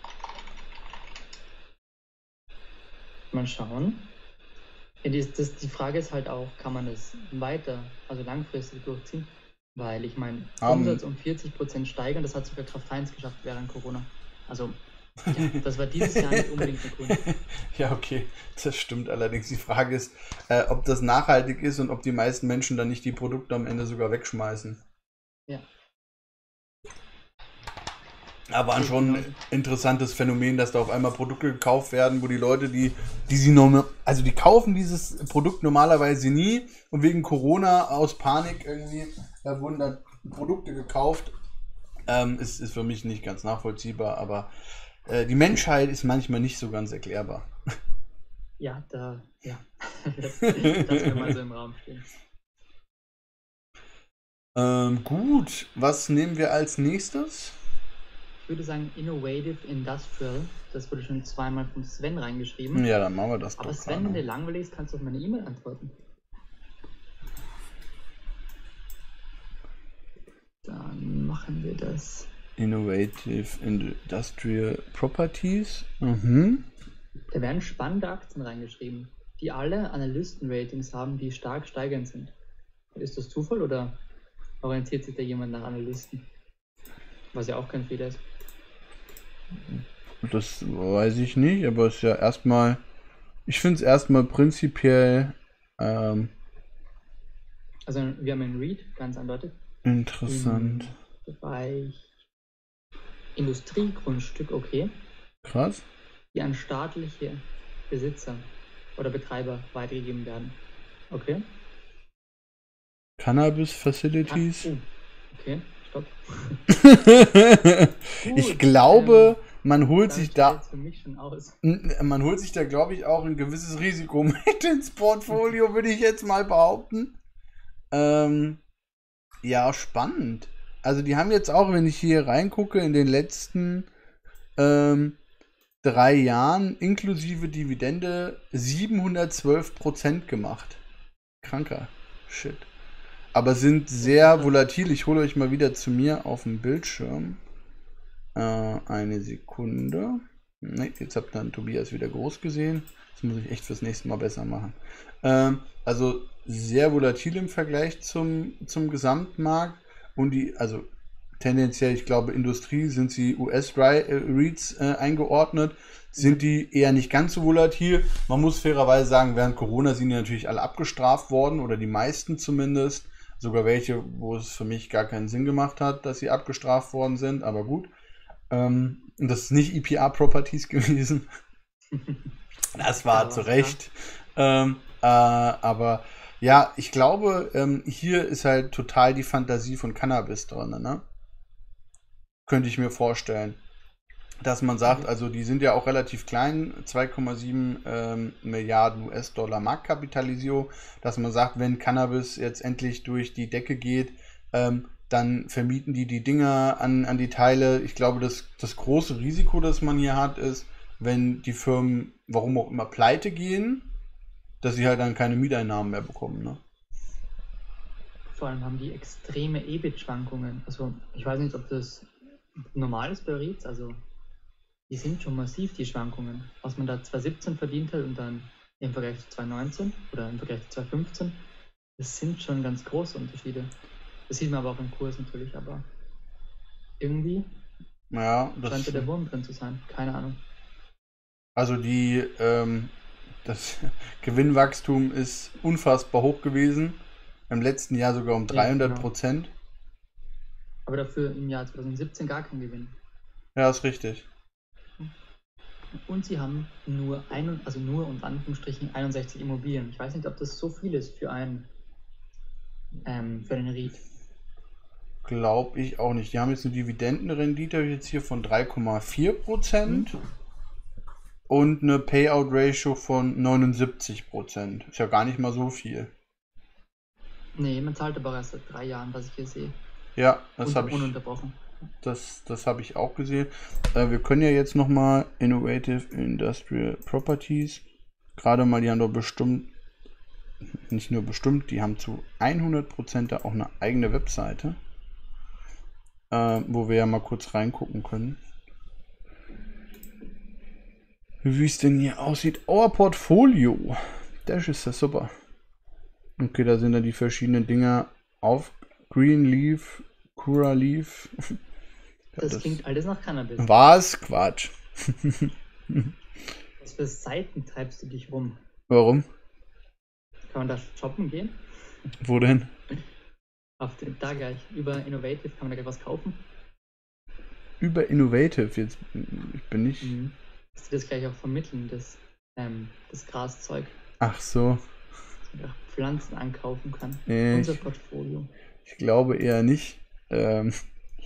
Mal schauen. Ja, die, das, die Frage ist halt auch, kann man das weiter, also langfristig durchziehen? Weil ich meine, um, Umsatz um vierzig Prozent steigern, das hat sogar Kraft Heinz geschafft während Corona. Also, ja, das war dieses Jahr nicht unbedingt eine Kunde. Ja, okay, das stimmt allerdings. Die Frage ist, äh, ob das nachhaltig ist und ob die meisten Menschen dann nicht die Produkte am Ende sogar wegschmeißen. Ja. Aber an schon ein interessantes Phänomen, dass da auf einmal Produkte gekauft werden, wo die Leute, die, die sie noch, also die kaufen dieses Produkt normalerweise nie und wegen Corona aus Panik irgendwie da wurden da Produkte gekauft, Ähm, ist, ist für mich nicht ganz nachvollziehbar, aber äh, die Menschheit ist manchmal nicht so ganz erklärbar. Ja, da, ja. das, das wir mal so im Raum stehen. Ähm, gut, was nehmen wir als nächstes? Ich würde sagen Innovative Industrial. Das wurde schon zweimal von Sven reingeschrieben. Ja, dann machen wir das Aber doch Sven, gerade. wenn dir langweilig ist, kannst du auf meine E-Mail antworten. Dann machen wir das. Innovative Industrial Properties. Mhm. Da werden spannende Aktien reingeschrieben, die alle Analysten-Ratings haben, die stark steigend sind. Ist das Zufall oder orientiert sich da jemand nach Analysten? Was ja auch kein Fehler ist. Das weiß ich nicht, aber es ist ja erstmal, ich finde es erstmal prinzipiell ähm, Also wir haben einen Read, ganz eindeutig. interessant. Im Bereich Industriegrundstück, okay. Krass. Die an staatliche Besitzer oder Betreiber weitergegeben werden. Okay. Cannabis Facilities. Ah, oh. Okay, stopp. Ich Gut, glaube, ähm, man holt damit sich steht da, jetzt für mich schon aus. n- man holt sich da, glaube ich, auch ein gewisses Risiko mit ins Portfolio, würde ich jetzt mal behaupten. Ähm, ja, spannend. Also die haben jetzt auch, wenn ich hier reingucke, in den letzten ähm, drei Jahren inklusive Dividende siebenhundertzwölf Prozent gemacht. Kranker Shit. Aber sind sehr volatil. Ich hole euch mal wieder zu mir auf den Bildschirm. Äh, eine Sekunde. Ne, jetzt habt ihr dann Tobias wieder groß gesehen. Das muss ich echt fürs nächste Mal besser machen. Ähm, also sehr volatil im Vergleich zum, zum Gesamtmarkt. Und die, also tendenziell, ich glaube, Industrie sind sie U S-REITs äh, eingeordnet. Sind die eher nicht ganz so volatil. Man muss fairerweise sagen, während Corona sind die natürlich alle abgestraft worden, oder die meisten zumindest. Sogar welche, wo es für mich gar keinen Sinn gemacht hat, dass sie abgestraft worden sind, aber gut. Ähm, das ist nicht E P R-Properties gewesen. Das war Ja, zu was, Recht. Ähm, äh, aber ja, ich glaube, ähm, hier ist halt total die Fantasie von Cannabis drin, ne? Könnte ich mir vorstellen. Dass man sagt, also die sind ja auch relativ klein, zwei Komma sieben ähm, Milliarden U S-Dollar Marktkapitalisierung, dass man sagt, wenn Cannabis jetzt endlich durch die Decke geht, ähm, dann vermieten die die Dinger an, an die Teile. Ich glaube, das, das große Risiko, das man hier hat, ist, wenn die Firmen, warum auch immer, pleite gehen, dass sie halt dann keine Mieteinnahmen mehr bekommen. Ne? Vor allem haben die extreme E B I T-Schwankungen. Also ich weiß nicht, ob das normal ist bei REITs, also die sind schon massiv, die Schwankungen. Was man da zwanzig siebzehn verdient hat und dann im Vergleich zu zwanzig neunzehn oder im Vergleich zu zwanzig fünfzehn, das sind schon ganz große Unterschiede. Das sieht man aber auch im Kurs natürlich, aber irgendwie Ja, scheint das, da der Wurm drin zu sein. Keine Ahnung. also die, ähm, das Gewinnwachstum ist unfassbar hoch gewesen. Im letzten Jahr sogar um Ja, dreihundert genau. Prozent. Aber dafür im Jahr zwanzig siebzehn gar kein Gewinn. Ja, ist richtig. Und sie haben nur, ein, also nur unter Anführungsstrichen einundsechzig Immobilien. Ich weiß nicht, ob das so viel ist für einen, ähm, für einen REIT. Glaube ich auch nicht. Die haben jetzt eine Dividendenrendite jetzt hier von drei Komma vier Prozent Mhm. und eine Payout-Ratio von neunundsiebzig Prozent. Ist ja gar nicht mal so viel. Nee, man zahlt aber erst seit drei Jahren, was ich hier sehe. Ja, das Und habe ich, ununterbrochen. das, das hab ich auch gesehen. Äh, wir können ja jetzt nochmal Innovative Industrial Properties. Gerade mal, die haben doch bestimmt, nicht nur bestimmt, die haben zu hundert Prozent da auch eine eigene Webseite, äh, wo wir ja mal kurz reingucken können. Wie es denn hier aussieht. Our Portfolio. Das ist ja super. Okay, da sind dann die verschiedenen Dinger auf. Greenleaf, Curaleaf. Ja, Das, das klingt alles nach Cannabis. was? Quatsch. Was für Seiten treibst du dich rum? Warum? Kann man da shoppen gehen? Wo denn? Auf den, da gleich. Über Innovative kann man da gleich was kaufen. Über Innovative. Jetzt ich bin nicht. Mhm. Dass die das gleich auch vermitteln, das, ähm, das Graszeug. Ach so. Dass man auch Pflanzen ankaufen kann. Nee, Unser ich, Portfolio. ich glaube eher nicht. Ähm,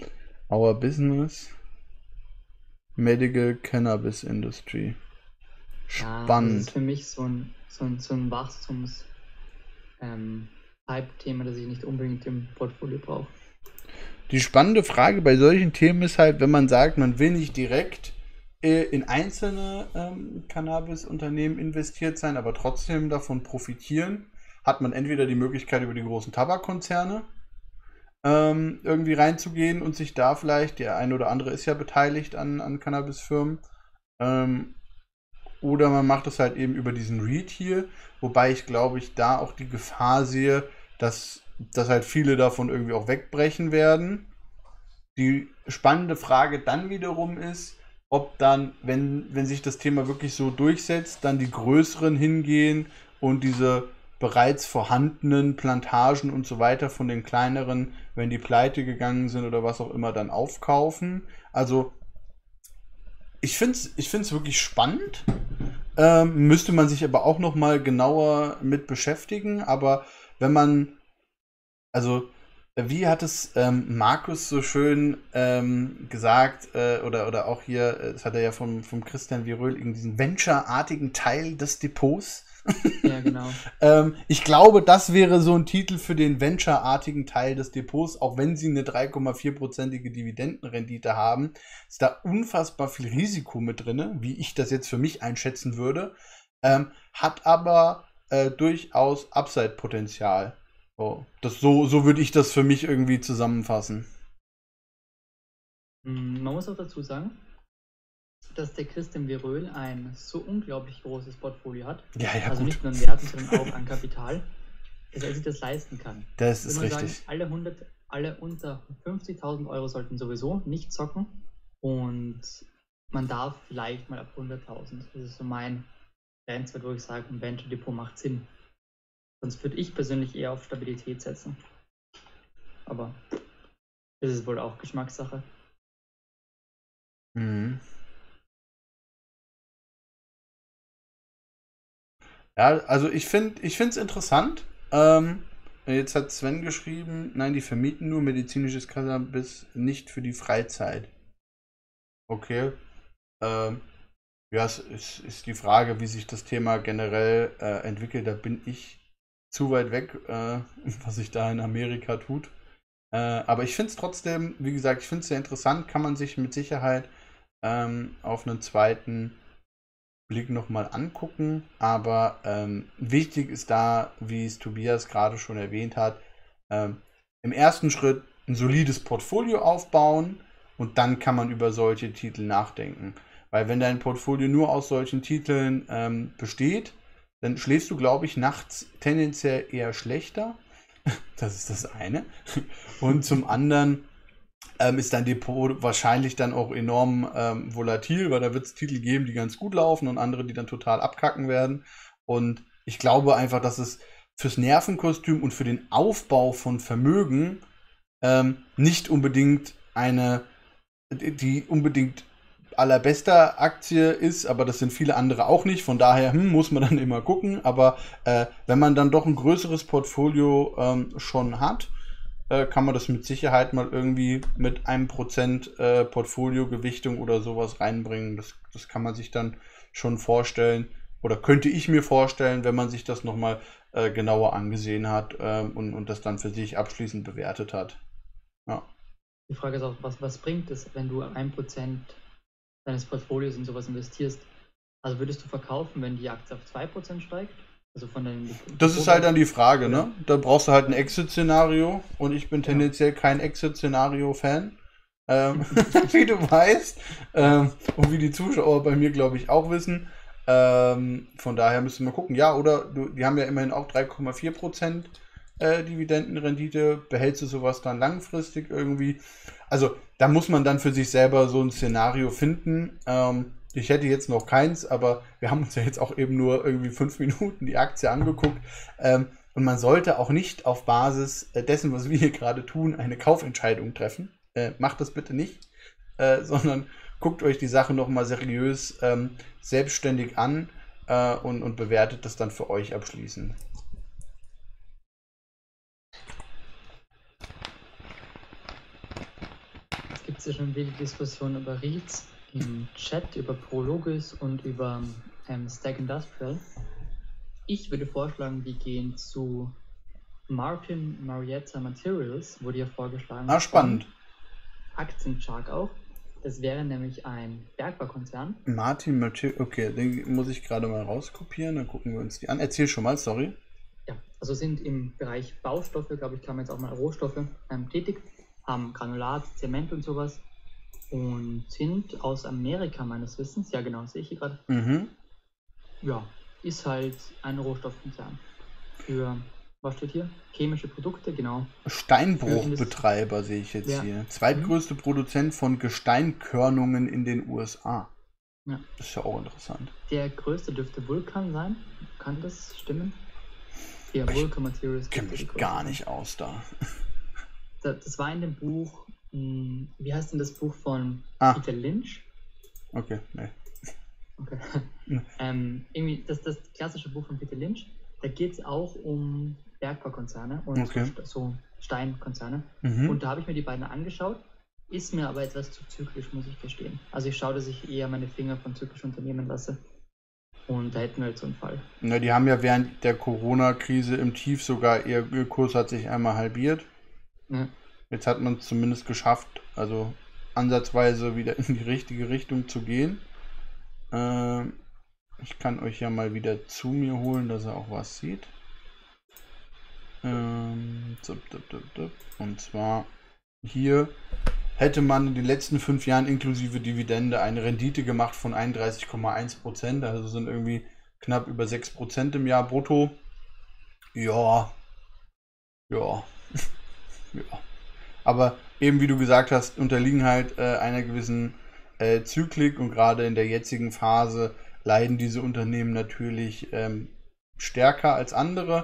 Our Business, Medical Cannabis Industry. Ja, das ist Spannend. für mich so ein, so ein, so ein Wachstums- ähm, Hype-Thema, das ich nicht unbedingt im Portfolio brauche. Die spannende Frage bei solchen Themen ist halt, wenn man sagt, man will nicht direkt äh, in einzelne ähm, Cannabis-Unternehmen investiert sein, aber trotzdem davon profitieren, hat man entweder die Möglichkeit, über die großen Tabakkonzerne ähm, irgendwie reinzugehen und sich da vielleicht, der eine oder andere ist ja beteiligt an, an Cannabis-Firmen, ähm, oder man macht es halt eben über diesen REIT hier, wobei ich glaube, ich da auch die Gefahr sehe, dass, dass halt viele davon irgendwie auch wegbrechen werden. Die spannende Frage dann wiederum ist, ob dann, wenn, wenn sich das Thema wirklich so durchsetzt, dann die größeren hingehen und diese bereits vorhandenen Plantagen und so weiter von den kleineren, wenn die pleite gegangen sind oder was auch immer, dann aufkaufen. Also ich finde es ich find's wirklich spannend. Ähm, müsste man sich aber auch noch mal genauer mit beschäftigen. Aber wenn man, also wie hat es ähm, Markus so schön ähm, gesagt, äh, oder, oder auch hier, äh, das hat er ja vom, vom Christian Viröl, in diesem Venture-artigen Teil des Depots. Ja, genau. ähm, ich glaube, das wäre so ein Titel für den Venture-artigen Teil des Depots, auch wenn sie eine drei Komma vier-prozentige Dividendenrendite haben, ist da unfassbar viel Risiko mit drin, wie ich das jetzt für mich einschätzen würde, ähm, hat aber äh, durchaus Upside-Potenzial. Oh, das, so, so würde ich das für mich irgendwie zusammenfassen. Mm, Man muss auch dazu sagen, dass der Christian Viröl ein so unglaublich großes Portfolio hat, Ja, ja, also gut. nicht nur an Werten, sondern auch an Kapital, dass er sich das leisten kann. Das Ich ist würde mal sagen, richtig. alle, hundert, alle unter fünfzigtausend Euro sollten sowieso nicht zocken und man darf vielleicht mal ab hunderttausend. Das ist so mein Grenzwert, wo ich sage, ein Venture Depot macht Sinn. Sonst würde ich persönlich eher auf Stabilität setzen. Aber das ist wohl auch Geschmackssache. Mhm. Ja, also ich finde ich finde es interessant. Ähm, jetzt hat Sven geschrieben, nein, die vermieten nur medizinisches Cannabis nicht für die Freizeit. Okay. Ähm, ja, es ist, ist die Frage, wie sich das Thema generell äh, entwickelt. Da bin ich zu weit weg, äh, was sich da in Amerika tut. Äh, aber ich finde es trotzdem, wie gesagt, ich finde es sehr interessant. Kann man sich mit Sicherheit ähm, auf einen zweiten Blick nochmal angucken. Aber ähm, wichtig ist da, wie es Tobias gerade schon erwähnt hat, ähm, im ersten Schritt ein solides Portfolio aufbauen und dann kann man über solche Titel nachdenken. Weil wenn dein Portfolio nur aus solchen Titeln ähm, besteht, dann schläfst du, glaube ich, nachts tendenziell eher schlechter. Das ist das eine. Und zum anderen ähm, ist dein Depot wahrscheinlich dann auch enorm ähm, volatil, weil da wird es Titel geben, die ganz gut laufen und andere, die dann total abkacken werden. Und ich glaube einfach, dass es fürs Nervenkostüm und für den Aufbau von Vermögen ähm, nicht unbedingt eine, die unbedingt allerbeste Aktie ist, aber das sind viele andere auch nicht. Von daher hm, muss man dann immer gucken. Aber äh, wenn man dann doch ein größeres Portfolio ähm, schon hat, äh, kann man das mit Sicherheit mal irgendwie mit einem Prozent äh, Portfoliogewichtung oder sowas reinbringen. Das, das kann man sich dann schon vorstellen oder könnte ich mir vorstellen, wenn man sich das nochmal äh, genauer angesehen hat äh, und, und das dann für sich abschließend bewertet hat. Ja. Die Frage ist auch, was, was bringt es, wenn du ein Prozent deines Portfolios in sowas investierst? Also würdest du verkaufen, wenn die Aktie auf zwei Prozent steigt? Also von den Das ist halt dann die Frage, oder? ne? Da brauchst du halt ein Exit-Szenario und ich bin Genau. tendenziell kein Exit-Szenario-Fan. Ähm, wie du weißt. Ähm, und wie die Zuschauer bei mir, glaube ich, auch wissen. Ähm, von daher müssen wir gucken. Ja, oder du, die haben ja immerhin auch drei Komma vier Prozent äh, Dividendenrendite. Behältst du sowas dann langfristig irgendwie? Also, da muss man dann für sich selber so ein Szenario finden. Ähm, ich hätte jetzt noch keins, aber wir haben uns ja jetzt auch eben nur irgendwie fünf Minuten die Aktie angeguckt. Ähm, und man sollte auch nicht auf Basis dessen, was wir hier gerade tun, eine Kaufentscheidung treffen. Äh, macht das bitte nicht, äh, sondern guckt euch die Sache nochmal seriös ähm, selbstständig an äh, und, und bewertet das dann für euch abschließend. Es gibt gibt es ja schon wilde Diskussionen über REITs im Chat, über Prologis und über ähm, Stack Industrial. Ich würde vorschlagen, wir gehen zu Martin Marietta Materials, wurde ja vorgeschlagen. Ah, spannend. Aktienshark auch. Das wäre nämlich ein Bergbaukonzern. Martin Materials, okay, den muss ich gerade mal rauskopieren, dann gucken wir uns die an. Erzähl schon mal, sorry. Ja, also sind im Bereich Baustoffe, glaube ich, kann man jetzt auch mal Rohstoffe ähm, tätig, haben Granulat, Zement und sowas und sind aus Amerika meines Wissens, ja genau, sehe ich hier gerade. Mhm. Ja, ist halt ein Rohstoffkonzern für, was steht hier? Chemische Produkte, genau. Steinbruchbetreiber sehe ich jetzt Ja. hier. Zweitgrößte Produzent von Gesteinkörnungen in den U S A. Ja. Das ist ja auch interessant. Der größte dürfte Vulkan sein. Kann das stimmen? Ja, Ich Vulcan Materials. Ich kenne dürfte die mich größte gar sein. nicht aus da. Da- Das war in dem Buch, mh, wie heißt denn das Buch von Ah. Peter Lynch? Okay, nee. Okay. Ja. ähm, irgendwie das, das klassische Buch von Peter Lynch, da geht es auch um Bergbaukonzerne und Okay. so, so Steinkonzerne. Mhm. Und da habe ich mir die beiden angeschaut, ist mir aber etwas zu zyklisch, muss ich gestehen. Also ich schaue, dass ich eher meine Finger von zyklischen Unternehmen lasse. Und da hätten wir jetzt so einen Fall. Na, die haben ja während der Corona-Krise im Tief sogar, ihr Kurs hat sich einmal halbiert. Ja. Jetzt hat man es zumindest geschafft, also ansatzweise wieder in die richtige Richtung zu gehen. Ähm, ich kann euch ja mal wieder zu mir holen, dass er auch was sieht. Ähm, zup, tup, tup, tup. Und zwar hier hätte man in den letzten fünf Jahren inklusive Dividende eine Rendite gemacht von einunddreißig Komma eins Prozent. Also sind irgendwie knapp über sechs Prozent im Jahr brutto. Ja. Ja. Ja. Aber eben wie du gesagt hast, unterliegen halt äh, einer gewissen äh, Zyklik und gerade in der jetzigen Phase leiden diese Unternehmen natürlich ähm, stärker als andere.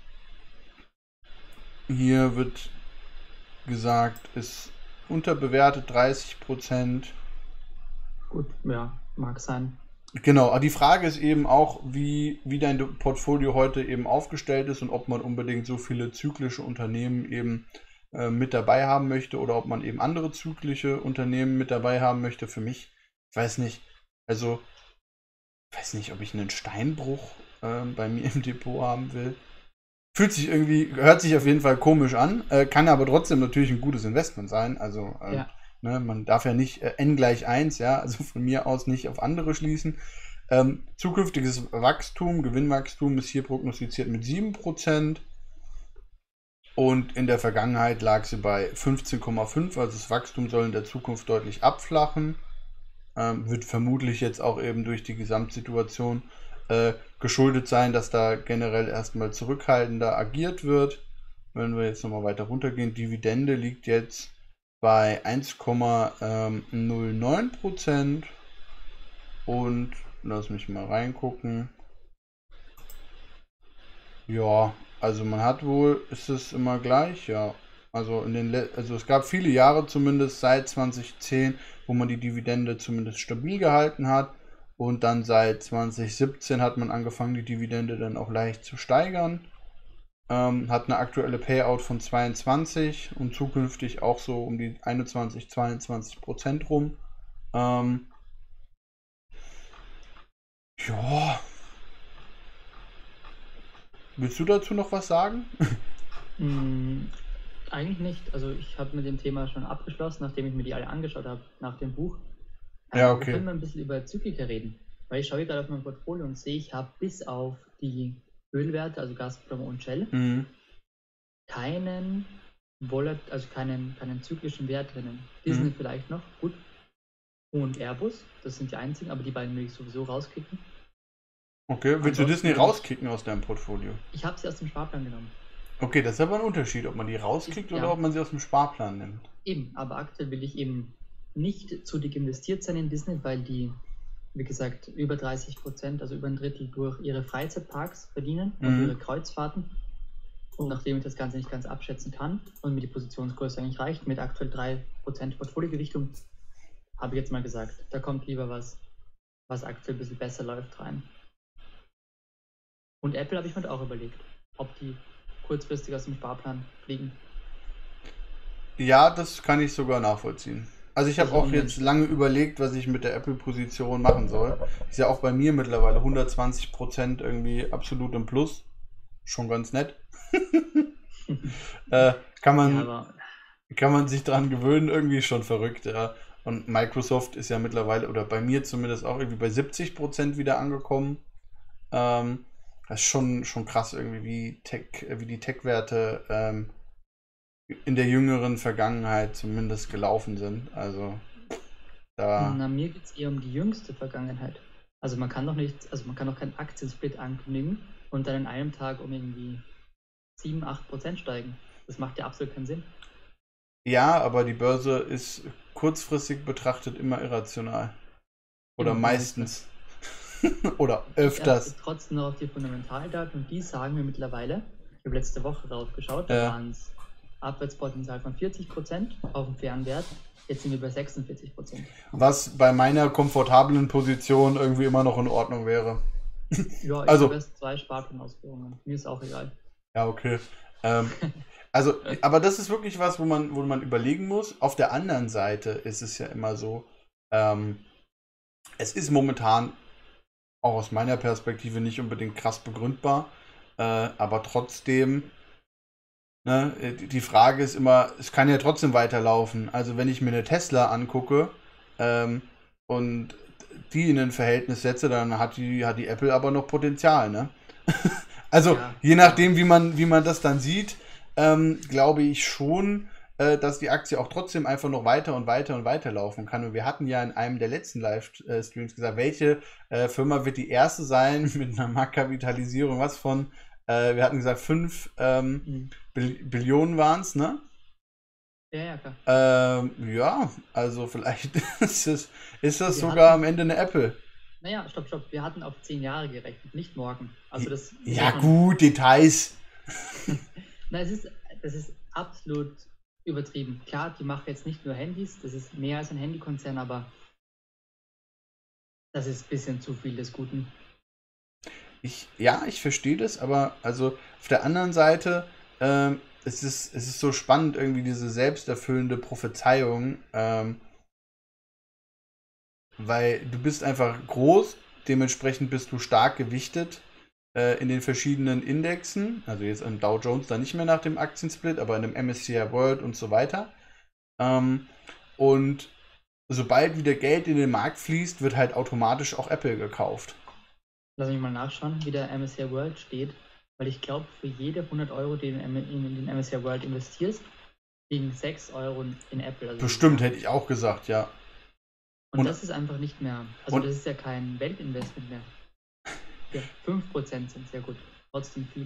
Hier wird gesagt, ist unterbewertet dreißig Prozent. Gut, ja, mag sein. Genau, aber die Frage ist eben auch, wie, wie dein Portfolio heute eben aufgestellt ist und ob man unbedingt so viele zyklische Unternehmen eben äh, mit dabei haben möchte oder ob man eben andere zyklische Unternehmen mit dabei haben möchte. Für mich, ich weiß nicht, also, ich weiß nicht, ob ich einen Steinbruch äh, bei mir im Depot haben will. Fühlt sich irgendwie, hört sich auf jeden Fall komisch an, äh, kann aber trotzdem natürlich ein gutes Investment sein. Also, äh, Ja. ne, man darf ja nicht äh, n gleich eins, ja, also von mir aus nicht auf andere schließen. Ähm, zukünftiges Wachstum, Gewinnwachstum ist hier prognostiziert mit sieben Prozent und in der Vergangenheit lag sie bei fünfzehn Komma fünf, also das Wachstum soll in der Zukunft deutlich abflachen. Ähm, wird vermutlich jetzt auch eben durch die Gesamtsituation äh, geschuldet sein, dass da generell erstmal zurückhaltender agiert wird. Wenn wir jetzt nochmal weiter runtergehen, Dividende liegt jetzt bei eins Komma null neun Prozent und lass mich mal reingucken. Ja, also man hat wohl, ist es immer gleich, ja. Also in den Le also es gab viele Jahre zumindest seit zwanzig zehn, wo man die Dividende zumindest stabil gehalten hat. Und dann seit zwanzig siebzehn hat man angefangen, die Dividende dann auch leicht zu steigern. Ähm, hat eine aktuelle Payout von zweiundzwanzig und zukünftig auch so um die einundzwanzig, zweiundzwanzig Prozent rum. Ähm, ja. Willst du dazu noch was sagen? Mm, eigentlich nicht. Also ich habe mit dem Thema schon abgeschlossen, nachdem ich mir die alle angeschaut habe nach dem Buch. Ja, Ähm, okay. Wir können mal ein bisschen über Zyklika reden. Weil ich schaue hier gerade auf mein Portfolio und sehe, ich habe bis auf die Ölwerte, also Gazprom und Shell, Mhm. keinen Volat, also keinen, keinen zyklischen Wert drinnen. Disney Mhm. vielleicht noch, gut. Und Airbus, das sind die einzigen, aber die beiden will ich sowieso rauskicken. Okay, willst du Ansonsten Disney würde ich- rauskicken aus deinem Portfolio? Ich habe sie aus dem Sparplan genommen. Okay, das ist aber ein Unterschied, ob man die rauskickt Ich- oder ja. ob man sie aus dem Sparplan nimmt. Eben, aber aktuell will ich eben nicht zu dick investiert sein in Disney, weil die, wie gesagt, über dreißig Prozent, also über ein Drittel durch ihre Freizeitparks verdienen und Mhm. ihre Kreuzfahrten. Und nachdem ich das Ganze nicht ganz abschätzen kann und mir die Positionsgröße eigentlich reicht, mit aktuell drei Prozent Portfoliogewichtung, habe ich jetzt mal gesagt, da kommt lieber was, was aktuell ein bisschen besser läuft rein. Und Apple habe ich mir auch überlegt, ob die kurzfristig aus dem Sparplan fliegen. Ja, das kann ich sogar nachvollziehen. Also ich habe auch jetzt lange überlegt, was ich mit der Apple-Position machen soll. Ist ja auch bei mir mittlerweile hundertzwanzig Prozent irgendwie absolut im Plus. Schon ganz nett. äh, kann man, Ja, aber kann man sich dran gewöhnen, irgendwie schon verrückt, ja. Und Microsoft ist ja mittlerweile, oder bei mir zumindest auch irgendwie bei siebzig Prozent wieder angekommen. Ähm, das ist schon, schon krass irgendwie, wie Tech, wie die Tech-Werte ähm, in der jüngeren Vergangenheit zumindest gelaufen sind. Also da, na, mir geht es eher um die jüngste Vergangenheit. Also man kann doch nicht, also man kann doch keinen Aktiensplit ankündigen und dann in einem Tag um irgendwie sieben, acht Prozent steigen. Das macht ja absolut keinen Sinn. ja, aber die Börse ist kurzfristig betrachtet immer irrational. Oder Immer ungefähr. meistens. Oder Ich achte öfters. trotzdem noch auf die Fundamentaldaten und die sagen mir mittlerweile, ich habe letzte Woche drauf geschaut, da Ja. waren es Abwärtspotenzial von vierzig Prozent auf dem fairen Wert, jetzt sind wir bei sechsundvierzig Prozent. Was bei meiner komfortablen Position irgendwie immer noch in Ordnung wäre. Ja, ich Also, habe erst zwei Sparplan-Ausführungen, mir ist auch egal. ja, okay. Ähm, also, aber das ist wirklich was, wo man, wo man überlegen muss. Auf der anderen Seite ist es ja immer so, ähm, es ist momentan auch aus meiner Perspektive nicht unbedingt krass begründbar, äh, aber trotzdem, ne, die die Frage ist immer, es kann ja trotzdem weiterlaufen. Also wenn ich mir eine Tesla angucke ähm, und die in ein Verhältnis setze, dann hat die, hat die Apple aber noch Potenzial, ne? Also Ja, je klar. nachdem, wie man, wie man das dann sieht, ähm, glaube ich schon, äh, dass die Aktie auch trotzdem einfach noch weiter und weiter und weiter laufen kann. Und wir hatten ja in einem der letzten Livestreams gesagt, welche äh, Firma wird die erste sein mit einer Marktkapitalisierung, was von, äh, wir hatten gesagt, fünf ähm, Mhm. Bill Billionen waren es, ne? Ja, ja, klar. Ähm, ja, also vielleicht ist, es, ist das Wir sogar hatten, am Ende eine Apple. naja, stopp, stopp, wir hatten auf zehn Jahre gerechnet, nicht morgen. Also das ist ja Ja, schon, gut, Details. na, es ist, das ist absolut übertrieben. Klar, die machen jetzt nicht nur Handys, das ist mehr als ein Handykonzern, aber das ist ein bisschen zu viel des Guten. Ich, ja, ich verstehe das, aber also auf der anderen Seite, ähm, es ist, es ist so spannend, irgendwie diese selbsterfüllende Prophezeiung, ähm, weil du bist einfach groß, dementsprechend bist du stark gewichtet äh, in den verschiedenen Indexen, also jetzt im Dow Jones dann nicht mehr nach dem Aktiensplit, aber in dem M S C I World und so weiter. Ähm, und sobald wieder Geld in den Markt fließt, wird halt automatisch auch Apple gekauft. Lass mich mal nachschauen, wie der M S C I World steht, weil ich glaube, für jede hundert Euro, die du in in den M S C I World investierst, liegen sechs Euro in Apple. Also Bestimmt, hätte ich auch gesagt, ja. Und Und, das ist einfach nicht mehr, also und das ist ja kein Weltinvestment mehr. Ja, fünf Prozent sind sehr gut, trotzdem viel.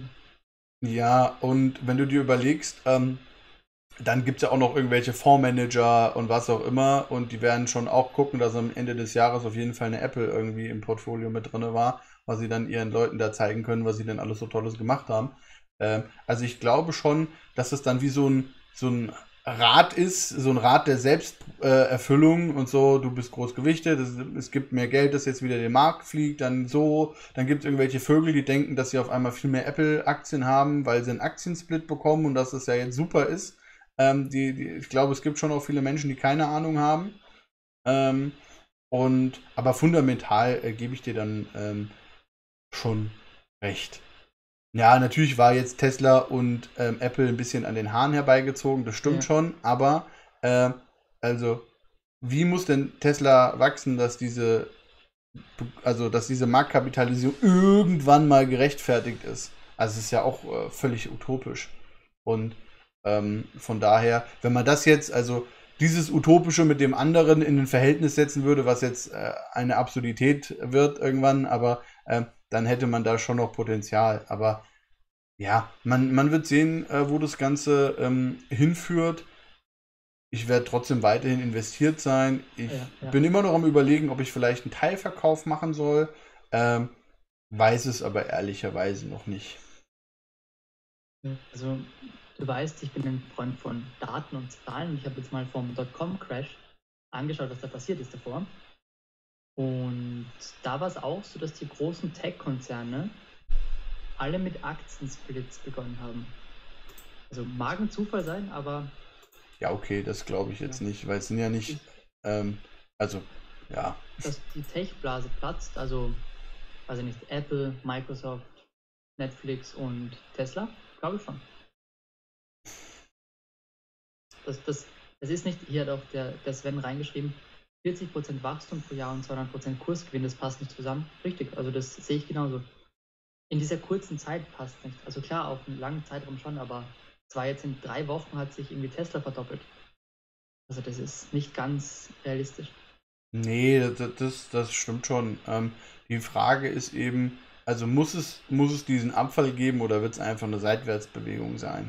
ja, und wenn du dir überlegst, ähm, dann gibt es ja auch noch irgendwelche Fondsmanager und was auch immer und die werden schon auch gucken, dass am Ende des Jahres auf jeden Fall eine Apple irgendwie im Portfolio mit drin war, was sie dann ihren Leuten da zeigen können, was sie denn alles so Tolles gemacht haben. Ähm, also ich glaube schon, dass es dann wie so ein, so ein Rad ist, so ein Rad der Selbsterfüllung äh, und so, du bist groß gewichtet, es, es gibt mehr Geld, das jetzt wieder den Markt fliegt, dann so, dann gibt es irgendwelche Vögel, die denken, dass sie auf einmal viel mehr Apple-Aktien haben, weil sie einen Aktiensplit bekommen und dass das ja jetzt super ist. Ähm, die, die, ich glaube, es gibt schon auch viele Menschen, die keine Ahnung haben. Ähm, und, aber fundamental äh, gebe ich dir dann ähm, schon recht. Ja, natürlich war jetzt Tesla und ähm, Apple ein bisschen an den Haaren herbeigezogen, das stimmt Ja. schon, aber äh, also, wie muss denn Tesla wachsen, dass diese, also dass diese Marktkapitalisierung irgendwann mal gerechtfertigt ist? Also es ist ja auch äh, völlig utopisch. Und ähm, von daher, wenn man das jetzt, also dieses Utopische mit dem anderen in ein Verhältnis setzen würde, was jetzt äh, eine Absurdität wird irgendwann, aber äh, dann hätte man da schon noch Potenzial. Aber ja, man, man wird sehen, äh, wo das Ganze ähm, hinführt. Ich werde trotzdem weiterhin investiert sein. Ich Ja, ja. bin immer noch am Überlegen, ob ich vielleicht einen Teilverkauf machen soll. Ähm, weiß es aber ehrlicherweise noch nicht. Also du weißt, ich bin ein Freund von Daten und Zahlen. Ich habe jetzt mal vom Dotcom-Crash angeschaut, was da passiert ist davor. Und da war es auch so, dass die großen Tech-Konzerne alle mit Aktiensplits begonnen haben. Also mag ein Zufall sein, aber Ja, okay, das glaube ich jetzt ja. nicht, weil es sind ja nicht, Ich, Ähm, also, ja. Dass die Tech-Blase platzt, also, weiß ich nicht, Apple, Microsoft, Netflix und Tesla, glaube ich schon. Das, das, das ist nicht, hier hat auch der, der Sven reingeschrieben, vierzig Prozent Wachstum pro Jahr und zweihundert Prozent Kursgewinn, das passt nicht zusammen. Richtig, also das sehe ich genauso. In dieser kurzen Zeit passt nicht. Also klar, auf einen langen Zeitraum schon, aber zwar jetzt in drei Wochen hat sich irgendwie Tesla verdoppelt. Also das ist nicht ganz realistisch. Nee, das, das, das stimmt schon. Ähm, die Frage ist eben, also muss es, muss es diesen Abfall geben oder wird es einfach eine Seitwärtsbewegung sein?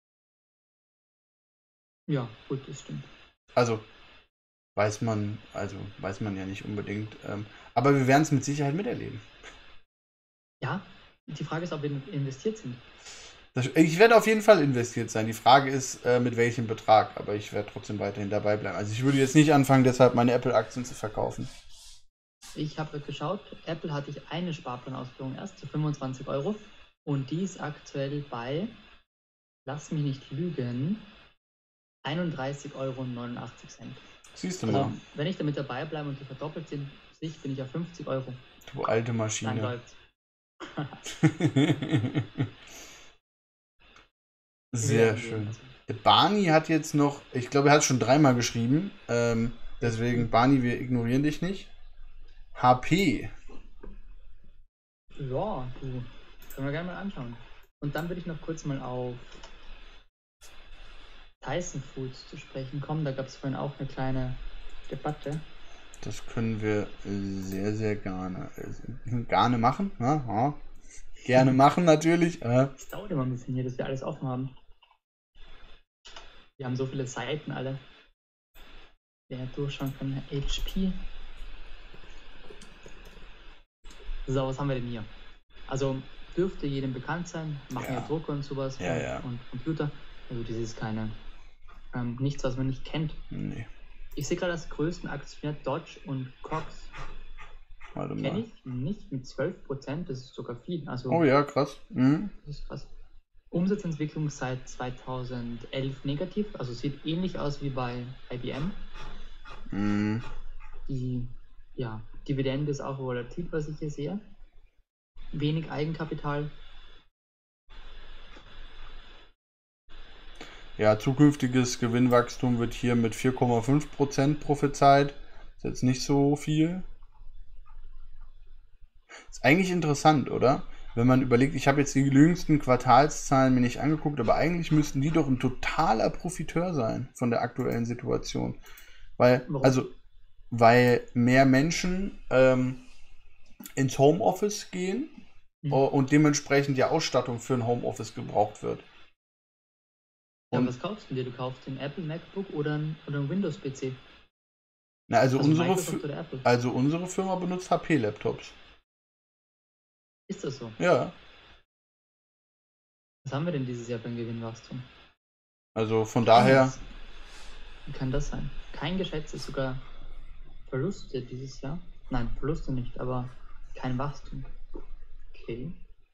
Ja, gut, das stimmt. Also weiß man, also weiß man ja nicht unbedingt. Ähm, aber wir werden es mit Sicherheit miterleben. Ja, die Frage ist, ob wir investiert sind. Das, ich werde auf jeden Fall investiert sein. Die Frage ist, äh, mit welchem Betrag. Aber ich werde trotzdem weiterhin dabei bleiben. Also ich würde jetzt nicht anfangen, deshalb meine Apple-Aktien zu verkaufen. Ich habe geschaut, Apple hatte ich eine Sparplanausführung erst zu fünfundzwanzig Euro und die ist aktuell bei, lass mich nicht lügen, einunddreißig Euro neunundachtzig. Siehst du Also, mal, wenn ich damit dabei bleibe und die verdoppelt sind, sich bin ich auf fünfzig Euro. du alte Dann Maschine. läuft's. Sehr Ja, schön. also, Der Barney hat jetzt noch, ich glaube, er hat schon dreimal geschrieben. Ähm, deswegen, Barney, wir ignorieren dich nicht. H P. ja, du, können wir gerne mal anschauen. Und dann würde ich noch kurz mal auf Tyson Foods zu sprechen kommen. Da gab es vorhin auch eine kleine Debatte. Das können wir sehr, sehr gerne, äh, gerne machen. Ja, ja. Gerne machen natürlich. Äh. Es dauert immer ein bisschen hier, dass wir alles offen haben. Wir haben so viele Seiten alle. Wer durchschauen kann, H P. So, was haben wir denn hier? Also dürfte jedem bekannt sein, machen ja, Ja. Drucker und sowas Ja, und, ja. und Computer. Also das ist keine, ähm, nichts, was man nicht kennt. Nee, Ich sehe gerade als größten Aktionär Dodge und Cox. warte Kenne mal. ich nicht mit zwölf Prozent, das ist sogar viel. Also Oh ja, krass. Mhm. das ist krass. Umsatzentwicklung seit zweitausendelf negativ, also sieht ähnlich aus wie bei I B M. Mhm. Die ja, Dividende ist auch volatil, was ich hier sehe. Wenig Eigenkapital. Ja, zukünftiges Gewinnwachstum wird hier mit vier Komma fünf Prozent prophezeit. Ist jetzt nicht so viel. Ist eigentlich interessant, oder? Wenn man überlegt, ich habe jetzt die jüngsten Quartalszahlen mir nicht angeguckt, aber eigentlich müssten die doch ein totaler Profiteur sein von der aktuellen Situation. Weil, Warum? also, weil mehr Menschen ähm, ins Homeoffice gehen Mhm. äh, und dementsprechend die Ausstattung für ein Homeoffice gebraucht wird. Ja, Und was kaufst du dir? Du kaufst den Apple MacBook oder ein, oder ein Windows-P C? na, also, Also unsere, Microsoft Fi- oder Apple? also unsere Firma benutzt H P-Laptops. Ist das so? Ja, Was haben wir denn dieses Jahr beim Gewinnwachstum? also von daher, Keins. Wie kann das sein? Kein geschätztes, sogar Verluste dieses Jahr? Nein, Verluste nicht, aber kein Wachstum. Okay.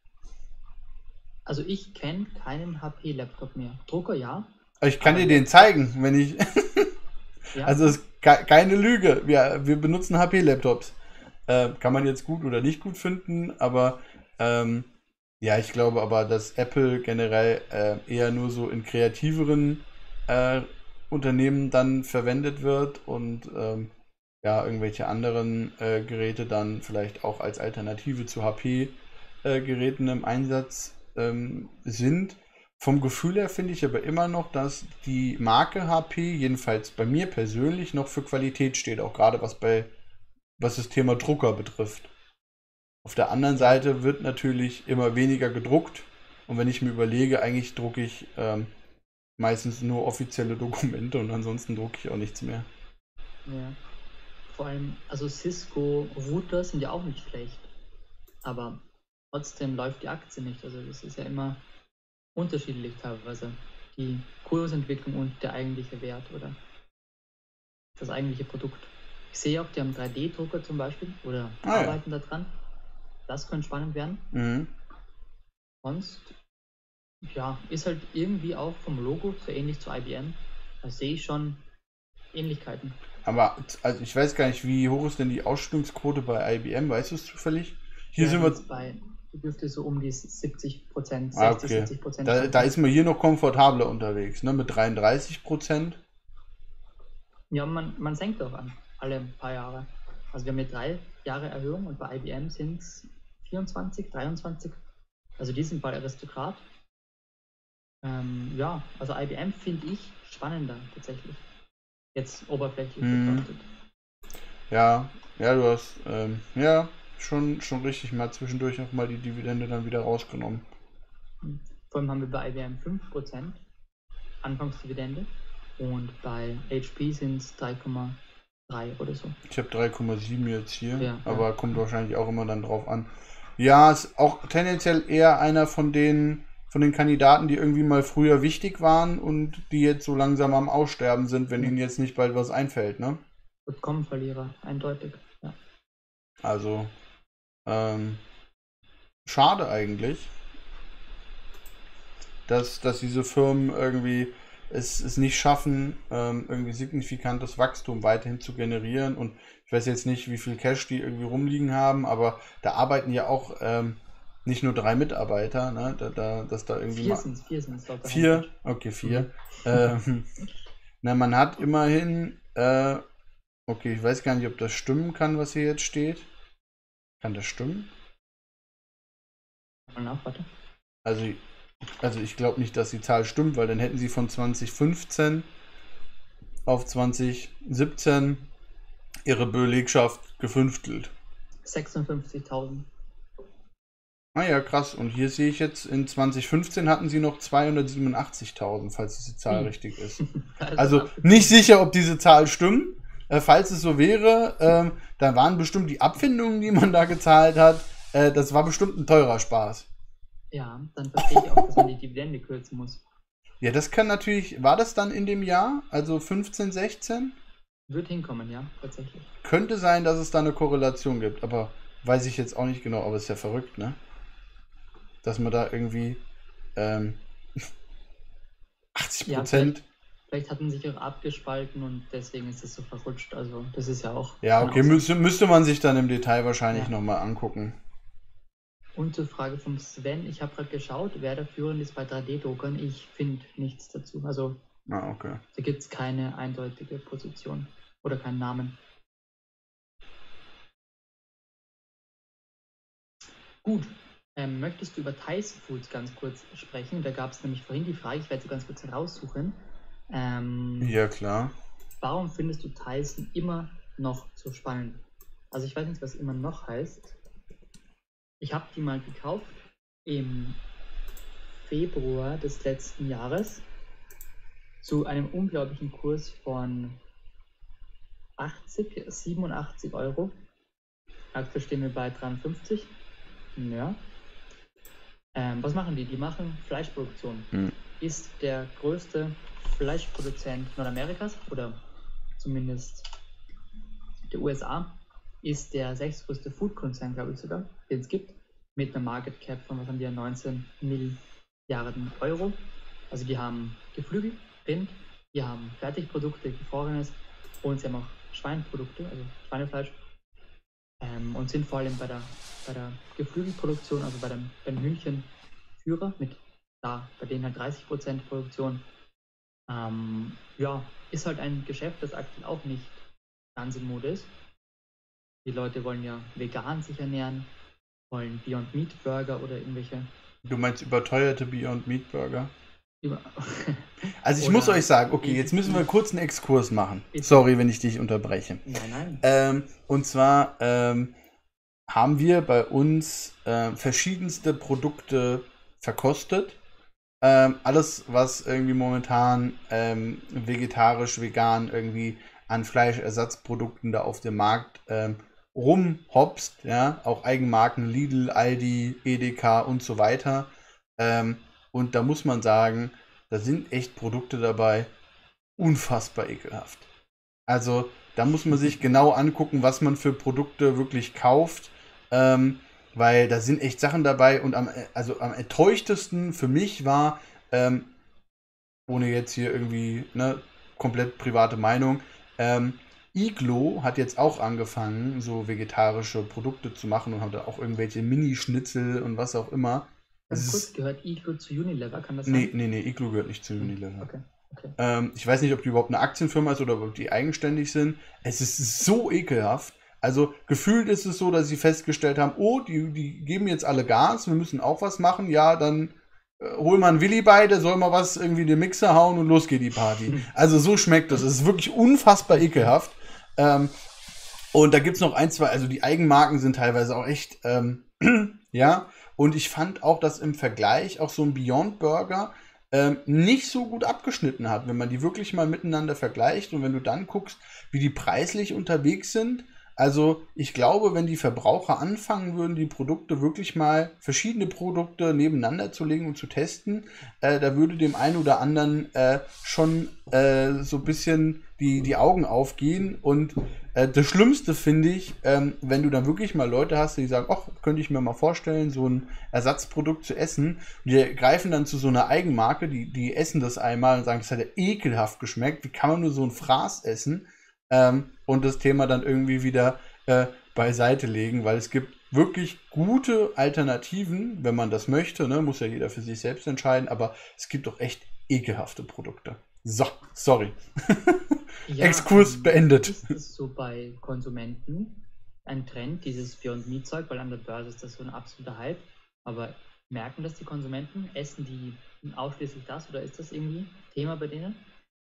Also ich kenne keinen H P-Laptop mehr. Drucker ja. ich kann Aber dir den Laptops- zeigen, wenn ich. Ja, Also es ist ke- keine Lüge. Wir, wir benutzen H P-Laptops. Äh, kann man jetzt gut oder nicht gut finden, aber ähm, ja, ich glaube aber, dass Apple generell äh, eher nur so in kreativeren äh, Unternehmen dann verwendet wird und ähm, ja, irgendwelche anderen äh, Geräte dann vielleicht auch als Alternative zu H P-Geräten im Einsatz ähm, sind. Vom Gefühl her finde ich aber immer noch, dass die Marke H P, jedenfalls bei mir persönlich, noch für Qualität steht, auch gerade was bei was das Thema Drucker betrifft. Auf der anderen Seite wird natürlich immer weniger gedruckt und wenn ich mir überlege, eigentlich drucke ich ähm, meistens nur offizielle Dokumente und ansonsten drucke ich auch nichts mehr. ja. Vor allem, also Cisco-Router sind ja auch nicht schlecht. Aber trotzdem läuft die Aktie nicht. Also das ist ja immer unterschiedlich teilweise. Die Kursentwicklung und der eigentliche Wert oder das eigentliche Produkt. Ich sehe auch, die haben drei D-Drucker zum Beispiel oder Ah, ja. arbeiten daran. Das könnte spannend werden. Mhm. Sonst, ja, ist halt irgendwie auch vom Logo so ähnlich zu I B M. Da sehe ich schon Ähnlichkeiten. Aber also ich weiß gar nicht, wie hoch ist denn die Ausschüttungsquote bei I B M? Weißt du es zufällig? Hier Ja, sind die wir. ist bei, die dürfte so um die siebzig Prozent, Ah, sechzig, okay. siebzig Prozent Da, da ist man hier noch komfortabler unterwegs, ne? Mit dreiunddreißig Prozent. Ja, man, man senkt auch an, alle paar Jahre. Also wir haben hier drei Jahre Erhöhung und bei I B M sind es vierundzwanzig, dreiundzwanzig. Also die sind bei Aristokrat. Ähm, ja, also I B M finde ich spannender tatsächlich. Jetzt oberflächlich Mhm. betrachtet. Ja, ja, du hast, ähm, ja, schon, schon richtig mal zwischendurch noch mal die Dividende dann wieder rausgenommen. Vor allem haben wir bei I B M fünf Prozent Anfangsdividende und bei H P sind es drei Komma drei oder so. Ich habe drei Komma sieben jetzt hier, Ja, aber ja. kommt wahrscheinlich auch immer dann drauf an. Ja, ist auch tendenziell eher einer von den, von den Kandidaten, die irgendwie mal früher wichtig waren und die jetzt so langsam am Aussterben sind, wenn Ja. ihnen jetzt nicht bald was einfällt, ne? Dotcom-Verlierer, eindeutig. Ja. Also, ähm, schade eigentlich, dass, dass diese Firmen irgendwie es, es nicht schaffen, ähm, irgendwie signifikantes Wachstum weiterhin zu generieren. Und ich weiß jetzt nicht, wie viel Cash die irgendwie rumliegen haben, aber da arbeiten ja auch ähm, nicht nur drei Mitarbeiter, ne? Da, da, dass da irgendwie Vier mal. sind es, vier sind es laut der Vier? Homepage. Okay, vier. Mhm. Ähm, na, man hat immerhin, äh, okay, ich weiß gar nicht, ob das stimmen kann, was hier jetzt steht. Kann das stimmen? Mal nach, warte. Also, also ich glaube nicht, dass die Zahl stimmt, weil dann hätten sie von zwanzig fünfzehn auf zwanzig siebzehn ihre Belegschaft gefünftelt. sechsundfünfzigtausend. Ah ja, krass. Und hier sehe ich jetzt, in zwanzig fünfzehn hatten sie noch zweihundertsiebenundachtzigtausend, falls diese Zahl Hm. richtig ist. Also Also ab- nicht sicher, ob diese Zahl stimmt. Äh, falls es so wäre, ähm, dann waren bestimmt die Abfindungen, die man da gezahlt hat, äh, das war bestimmt ein teurer Spaß. Ja, dann verstehe ich auch, dass man die Dividende kürzen muss. Ja, das kann natürlich, war das dann in dem Jahr, also fünfzehn, sechzehn? Wird hinkommen, ja, tatsächlich. Könnte sein, dass es da eine Korrelation gibt, aber weiß ich jetzt auch nicht genau, aber ist ja verrückt, ne? Dass man da irgendwie ähm, achtzig Ja, Prozent. vielleicht, vielleicht hatten sich auch abgespalten und deswegen ist es so verrutscht. Also das ist ja auch. Ja, kann okay, auch sein. müsste, müsste man sich dann im Detail wahrscheinlich Ja. nochmal angucken. Und zur Frage vom Sven, ich habe gerade geschaut, wer da führend ist bei drei D-Druckern. Ich finde nichts dazu. Also Ah, okay. da gibt es keine eindeutige Position oder keinen Namen. Gut, ähm, möchtest du über Thais Foods ganz kurz sprechen? Da gab es nämlich vorhin die Frage, ich werde sie ganz kurz heraussuchen. Ähm, Ja, klar. Warum findest du Tyson immer noch so spannend? Also ich weiß nicht, was immer noch heißt. Ich habe die mal gekauft im Februar des letzten Jahres zu einem unglaublichen Kurs von achtzig, siebenundachtzig Euro. Aktuell stehen wir bei dreiundfünfzig. Ja. Ähm, was machen die? Die machen Fleischproduktion. Hm. Ist der größte Fleischproduzent Nordamerikas oder zumindest der U S A. Ist der sechstgrößte Food-Konzern, glaube ich sogar, den es gibt, mit einer Market Cap von, was haben die, neunzehn Milliarden Euro. Also die haben Geflügel, Rind, die haben Fertigprodukte, Gefrorenes und sie haben auch Schweinprodukte, also Schweinefleisch. Ähm, und sind vor allem bei der, bei der Geflügelproduktion, also bei dem, beim Hühnchen Führer mit da, bei denen halt dreißig Prozent Produktion. Ähm, ja, ist halt ein Geschäft, das aktuell auch nicht ganz in Mode ist. Die Leute wollen ja vegan sich ernähren, wollen Beyond Meat Burger oder irgendwelche. Du meinst überteuerte Beyond Meat Burger? Über Also ich Oder muss euch sagen, okay, jetzt müssen wir kurz einen Exkurs machen. Sorry, wenn ich dich unterbreche. Nein, nein. Ähm, und zwar ähm, haben wir bei uns äh, verschiedenste Produkte verkostet. Ähm, alles, was irgendwie momentan ähm, vegetarisch, vegan irgendwie an Fleischersatzprodukten da auf dem Markt ähm, rumhopst, ja, auch Eigenmarken, Lidl, Aldi, Edeka und so weiter. Ähm, und da muss man sagen, da sind echt Produkte dabei, unfassbar ekelhaft. Also da muss man sich genau angucken, was man für Produkte wirklich kauft, ähm, weil da sind echt Sachen dabei und am, also am enttäuschtesten für mich war, ähm, ohne jetzt hier irgendwie, ne, komplett private Meinung, Ähm, Iglo hat jetzt auch angefangen, so vegetarische Produkte zu machen und hat da auch irgendwelche Mini-Schnitzel und was auch immer. Es Ganz kurz, ist, gehört Iglo zu Unilever, kann das nee, sein? nee, nee, Iglo gehört nicht zu Hm, Unilever. Okay, okay. Ähm, ich weiß nicht, ob die überhaupt eine Aktienfirma ist oder ob die eigenständig sind. Es ist so ekelhaft. Also gefühlt ist es so, dass sie festgestellt haben, oh, die, die geben jetzt alle Gas, wir müssen auch was machen. Ja, dann äh, hol mal einen Willi bei, der soll mal was irgendwie in den Mixer hauen und los geht die Party. Also so schmeckt das. Es ist wirklich unfassbar ekelhaft. Ähm, und da gibt es noch ein, zwei, also die Eigenmarken sind teilweise auch echt, ähm, ja. Und ich fand auch, dass im Vergleich auch so ein Beyond Burger ähm, nicht so gut abgeschnitten hat, wenn man die wirklich mal miteinander vergleicht und wenn du dann guckst, wie die preislich unterwegs sind. Also ich glaube, wenn die Verbraucher anfangen würden, die Produkte wirklich mal, verschiedene Produkte nebeneinander zu legen und zu testen, äh, da würde dem einen oder anderen äh, schon äh, so ein bisschen die, die Augen aufgehen. Und äh, das Schlimmste finde ich, ähm, wenn du dann wirklich mal Leute hast, die sagen, ach, könnte ich mir mal vorstellen, so ein Ersatzprodukt zu essen. Und die greifen dann zu so einer Eigenmarke, die, die essen das einmal und sagen, es hat ja ekelhaft geschmeckt. Wie kann man nur so ein Fraß essen? Ähm, und das Thema dann irgendwie wieder äh, beiseite legen, weil es gibt wirklich gute Alternativen, wenn man das möchte, ne? Muss ja jeder für sich selbst entscheiden, aber es gibt auch echt ekelhafte Produkte. So, sorry. Ja, Exkurs ähm, beendet. ist es so bei Konsumenten ein Trend, dieses Beyond Meat Zeug, weil an der Börse ist das so ein absoluter Hype, aber merken das die Konsumenten? Essen die ausschließlich das oder ist das irgendwie Thema bei denen?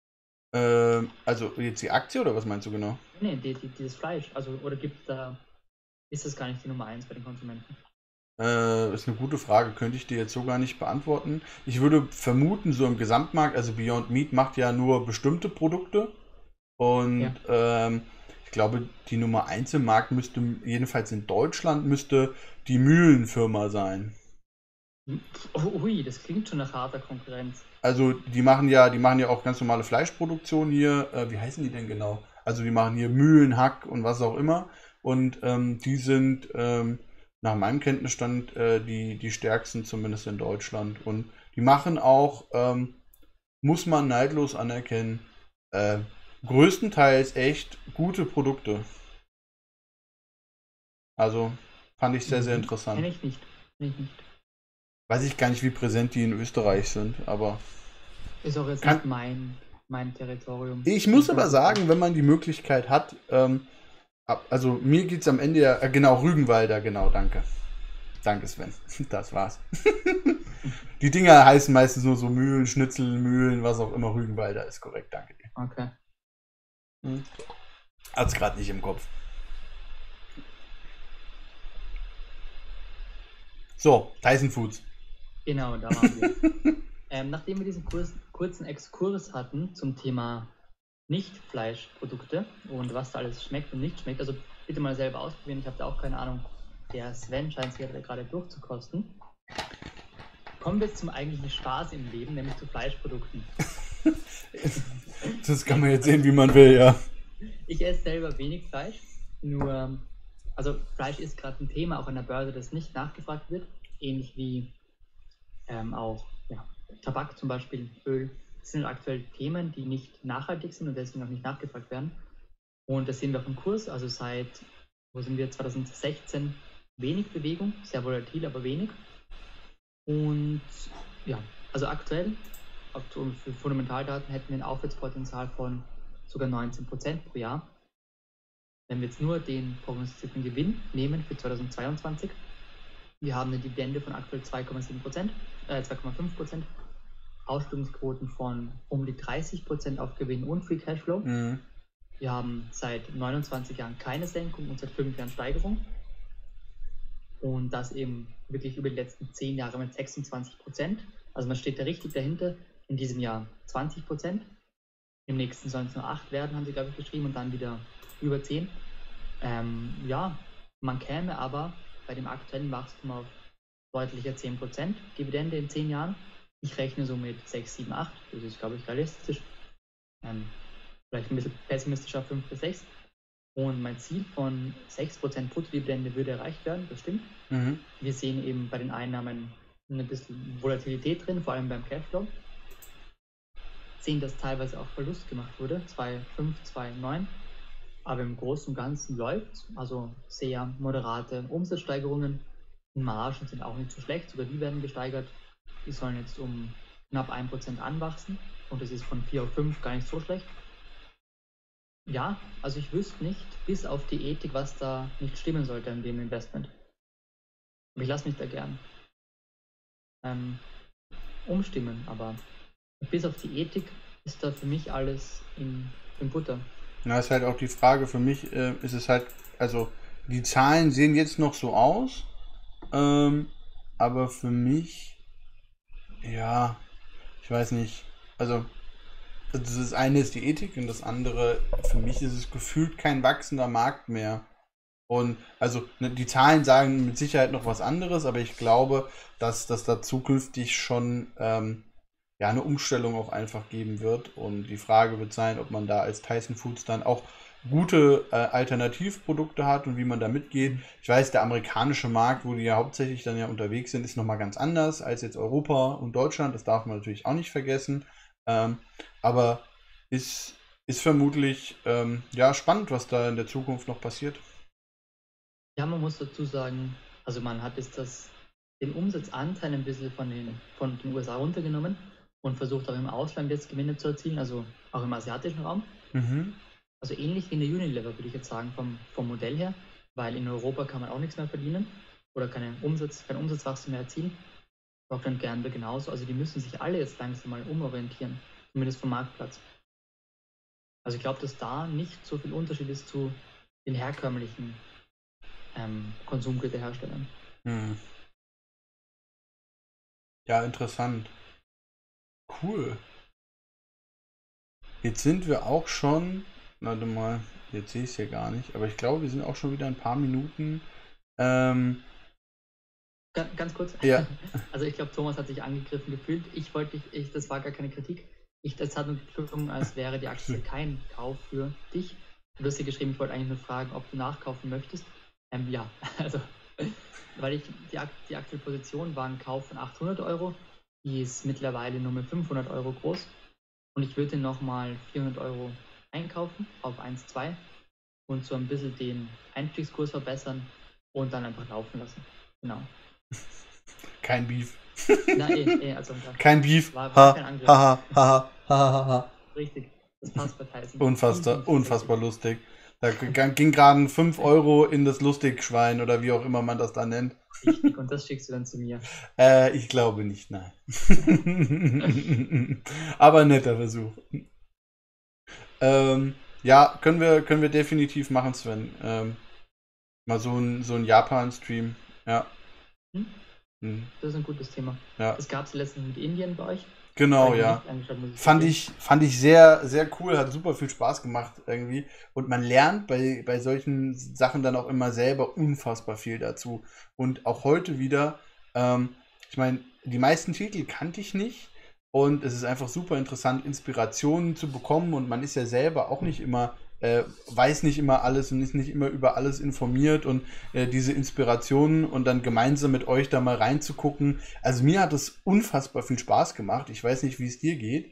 Ähm, also jetzt die Aktie oder was meinst du genau? Nee, die, die, dieses Fleisch, also oder gibt da, ist das gar nicht die Nummer eins bei den Konsumenten? Äh, ist eine gute Frage, könnte ich dir jetzt so gar nicht beantworten. Ich würde vermuten, so im Gesamtmarkt, also Beyond Meat macht ja nur bestimmte Produkte und Ja. ähm, ich glaube, die Nummer eins im Markt müsste, jedenfalls in Deutschland, müsste die Mühlenfirma sein. Hm, Oh, ui, das klingt schon nach harter Konkurrenz. Also die machen ja, die machen ja auch ganz normale Fleischproduktion hier. Äh, wie heißen die denn genau? Also die machen hier Mühlen, Hack und was auch immer. Und ähm, die sind ähm, nach meinem Kenntnisstand äh, die, die stärksten, zumindest in Deutschland. Und die machen auch, ähm, muss man neidlos anerkennen, äh, größtenteils echt gute Produkte. Also fand ich sehr, sehr Mhm. interessant. Kenne ich nicht. Kenn ich nicht. Weiß ich gar nicht, wie präsent die in Österreich sind, aber Ist auch jetzt kann, nicht mein, mein Territorium. ich Bin muss ich ganz aber sicher. sagen, wenn man die Möglichkeit hat, ähm, ab- also mir geht es am Ende ja, äh, genau, Rügenwalder, genau, danke. Danke, Sven. Das war's. Die Dinger heißen meistens nur so Mühlen, Schnitzel, Mühlen, was auch immer. Rügenwalder ist korrekt, danke dir. Okay. Hm. Hat's gerade nicht im Kopf. So, Tyson Foods. Genau, da waren wir. Ähm, nachdem wir diesen Kurs, kurzen Exkurs hatten zum Thema Nicht-Fleischprodukte und was da alles schmeckt und nicht schmeckt, also bitte mal selber ausprobieren, ich habe da auch keine Ahnung. Der Sven scheint sich ja gerade durchzukosten. Kommen wir jetzt zum eigentlichen Spaß im Leben, nämlich zu Fleischprodukten. Das kann man jetzt sehen, wie man will, ja. Ich esse selber wenig Fleisch, nur, also Fleisch ist gerade ein Thema, auch an der Börse, das nicht nachgefragt wird, ähnlich wie ähm, auch ja, Tabak zum Beispiel, Öl. Das sind aktuell Themen, die nicht nachhaltig sind und deswegen auch nicht nachgefragt werden. Und das sehen wir vom Kurs, also seit, wo sind wir, zwanzig sechzehn wenig Bewegung, sehr volatil, aber wenig. Und ja, also aktuell, aktuell für Fundamentaldaten hätten wir ein Aufwärtspotenzial von sogar neunzehn Prozent pro Jahr. Wenn wir jetzt nur den prognostizierten Gewinn nehmen für zweitausendzweiundzwanzig, wir haben eine Dividende von aktuell zwei Komma sieben Prozent, äh, zwei Komma fünf Prozent, Ausschüttungsquoten von um die dreißig Prozent auf Gewinn und Free Cashflow. Mhm. Wir haben seit neunundzwanzig Jahren keine Senkung und seit fünf Jahren Steigerung. Und das eben wirklich über die letzten zehn Jahre mit sechsundzwanzig Prozent. Also man steht da richtig dahinter. In diesem Jahr zwanzig Prozent. Im nächsten sollen es nur acht werden, haben sie, glaube ich, geschrieben, und dann wieder über zehn. Ähm, ja, man käme aber bei dem aktuellen Wachstum auf deutlicher zehn Prozent Dividende in zehn Jahren. Ich rechne so mit sechs, sieben, acht. Das ist, glaube ich, realistisch. Ähm, vielleicht ein bisschen pessimistischer, fünf bis sechs. Und mein Ziel von sechs Prozent Bruttodividende würde erreicht werden, das stimmt. Mhm. Wir sehen eben bei den Einnahmen ein bisschen Volatilität drin, vor allem beim Cashflow. sehen, dass teilweise auch Verlust gemacht wurde, zwei Komma fünf, zwei Komma neun. Aber im Großen und Ganzen läuft, also sehr moderate Umsatzsteigerungen. Die Margen sind auch nicht so schlecht, sogar die werden gesteigert. Die sollen jetzt um knapp ein Prozent anwachsen und das ist von vier auf fünf gar nicht so schlecht. Ja, also ich wüsste nicht, bis auf die Ethik, was da nicht stimmen sollte an dem Investment. Aber ich lasse mich da gern ähm, umstimmen, aber bis auf die Ethik ist da für mich alles in, in Butter. Na, ist halt auch die Frage, für mich äh, ist es halt, also die Zahlen sehen jetzt noch so aus, ähm, aber für mich, ja, ich weiß nicht, also das eine ist die Ethik und das andere, für mich ist es gefühlt kein wachsender Markt mehr. Und also ne, die Zahlen sagen mit Sicherheit noch was anderes, aber ich glaube, dass das da zukünftig schon ähm, ja, eine Umstellung auch einfach geben wird. Und die Frage wird sein, ob man da als Tyson Foods dann auch gute äh, Alternativprodukte hat und wie man da mitgeht. Ich weiß, der amerikanische Markt, wo die ja hauptsächlich dann ja unterwegs sind, ist nochmal ganz anders als jetzt Europa und Deutschland. Das darf man natürlich auch nicht vergessen. Ähm, aber ist, ist vermutlich ähm, ja, spannend, was da in der Zukunft noch passiert. Ja, man muss dazu sagen, also man hat jetzt das, den Umsatzanteil ein bisschen von den, von den U S A runtergenommen und versucht auch im Ausland jetzt Gewinne zu erzielen, also auch im asiatischen Raum. Mhm. Also ähnlich wie in der Unilever, würde ich jetzt sagen, vom, vom Modell her, weil in Europa kann man auch nichts mehr verdienen oder keine Umsatz, kein Umsatzwachstum mehr erzielen. Procter and Gamble genauso. Also die müssen sich alle jetzt langsam mal umorientieren, zumindest vom Marktplatz. Also ich glaube, dass da nicht so viel Unterschied ist zu den herkömmlichen ähm, Konsumgüterherstellern. Hm. Ja, interessant. Cool. Jetzt sind wir auch schon, warte mal, jetzt sehe ich es hier gar nicht, aber ich glaube, wir sind auch schon wieder ein paar Minuten. Ähm, Ganz, ganz kurz. Ja. Also ich glaube, Thomas hat sich angegriffen gefühlt. Ich wollte, ich, das war gar keine Kritik. Ich, das hat nur geklungen, als wäre die Aktie kein Kauf für dich. Du hast hier geschrieben, ich wollte eigentlich nur fragen, ob du nachkaufen möchtest. Ähm, ja, also, weil ich, die, die aktuelle Position war ein Kauf von achthundert Euro. Die ist mittlerweile nur mit fünfhundert Euro groß. Und ich würde nochmal vierhundert Euro einkaufen auf eins Komma zwei und so ein bisschen den Einstiegskurs verbessern und dann einfach laufen lassen. Genau. Kein Beef. Nein, eh, eh, also Kein Beef. War, war kein Angriff. Ha, ha, ha, ha, ha. Richtig, das passt bei Tyson. Unfassbar, unfassbar lustig. Da ging gerade fünf Euro in das Lustigschwein oder wie auch immer man das da nennt. Richtig, und das schickst du dann zu mir. Äh, ich glaube nicht, nein. Aber netter Versuch. Ähm, ja, können wir, können wir definitiv machen, Sven. Ähm, mal so ein, so ein Japan-Stream. Ja. Hm? Hm. Das ist ein gutes Thema. Ja. Das gab es letztens mit Indien bei euch. Genau, ja. Fand ich, fand ich sehr, sehr cool, hat super viel Spaß gemacht irgendwie. Und man lernt bei, bei solchen Sachen dann auch immer selber unfassbar viel dazu. Und auch heute wieder, ähm, ich meine, die meisten Titel kannte ich nicht. Und es ist einfach super interessant, Inspirationen zu bekommen. Und man ist ja selber auch nicht immer, äh, weiß nicht immer alles und ist nicht immer über alles informiert. Und äh, diese Inspirationen und dann gemeinsam mit euch da mal reinzugucken. Also mir hat es unfassbar viel Spaß gemacht. Ich weiß nicht, wie es dir geht.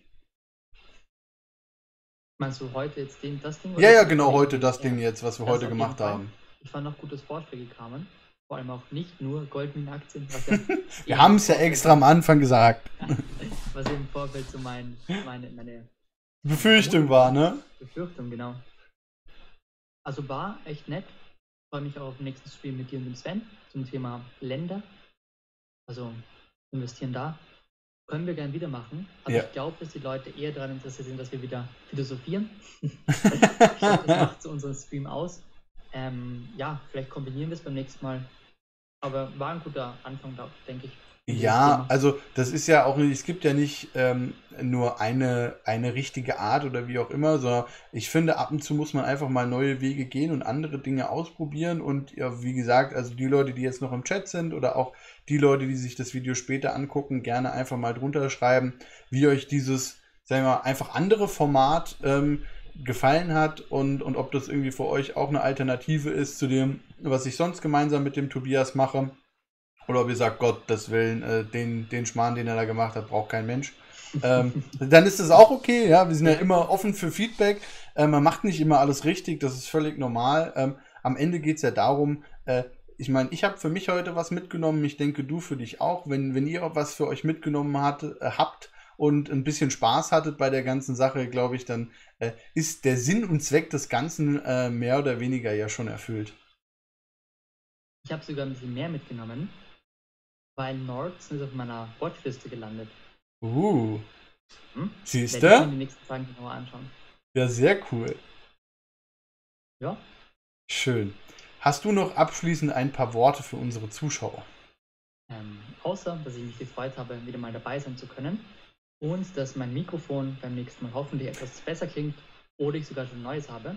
Meinst du heute jetzt den, das Ding? Ja, ja, genau, heute das Ding ja, jetzt, was wir das heute gemacht haben. Ich fand auch gut, dass Vorschläge kamen. Vor allem auch nicht nur Goldminen-Aktien. Ja wir haben es ja extra am Anfang gesagt. Was im Vorfeld so mein, meine, meine Befürchtung war, ne? Befürchtung, genau. Also war echt nett. Ich freue mich auch auf den nächsten Stream mit dir und dem Sven zum Thema Länder. Also investieren da. Können wir gerne wieder machen. Also ja. Ich glaube, dass die Leute eher daran interessiert sind, dass wir wieder philosophieren. Ich glaube, das macht so unseren Stream aus. Ähm, ja, vielleicht kombinieren wir es beim nächsten Mal. Aber war ein guter Anfang da, denke ich. Ja, also das ist ja auch, es gibt ja nicht ähm, nur eine, eine richtige Art oder wie auch immer, sondern ich finde, ab und zu muss man einfach mal neue Wege gehen und andere Dinge ausprobieren und ja, wie gesagt, also die Leute, die jetzt noch im Chat sind oder auch die Leute, die sich das Video später angucken, gerne einfach mal drunter schreiben, wie euch dieses, sagen wir mal, einfach andere Format ähm, gefallen hat und, und ob das irgendwie für euch auch eine Alternative ist zu dem, was ich sonst gemeinsam mit dem Tobias mache. Oder ob ihr sagt, Gottes Willen, äh, den, den Schmarrn, den er da gemacht hat, braucht kein Mensch. ähm, dann ist das auch okay, ja. Wir sind ja, ja immer offen für Feedback. Äh, man macht nicht immer alles richtig, das ist völlig normal. Ähm, am Ende geht es ja darum, äh, ich meine, ich habe für mich heute was mitgenommen, ich denke, du für dich auch. Wenn, wenn ihr auch was für euch mitgenommen hat, äh, habt und ein bisschen Spaß hattet bei der ganzen Sache, glaube ich, dann äh, ist der Sinn und Zweck des Ganzen äh, mehr oder weniger ja schon erfüllt. Ich habe sogar ein bisschen mehr mitgenommen, weil Nordson ist auf meiner Watchliste gelandet. Uh. Hm? Siehst du? Werde ich mir in den nächsten Tagen genauer anschauen. Ja, sehr cool. Ja. Schön. Hast du noch abschließend ein paar Worte für unsere Zuschauer? Ähm, außer, dass ich mich gefreut habe, wieder mal dabei sein zu können und dass mein Mikrofon beim nächsten Mal hoffentlich etwas besser klingt oder ich sogar schon ein neues habe,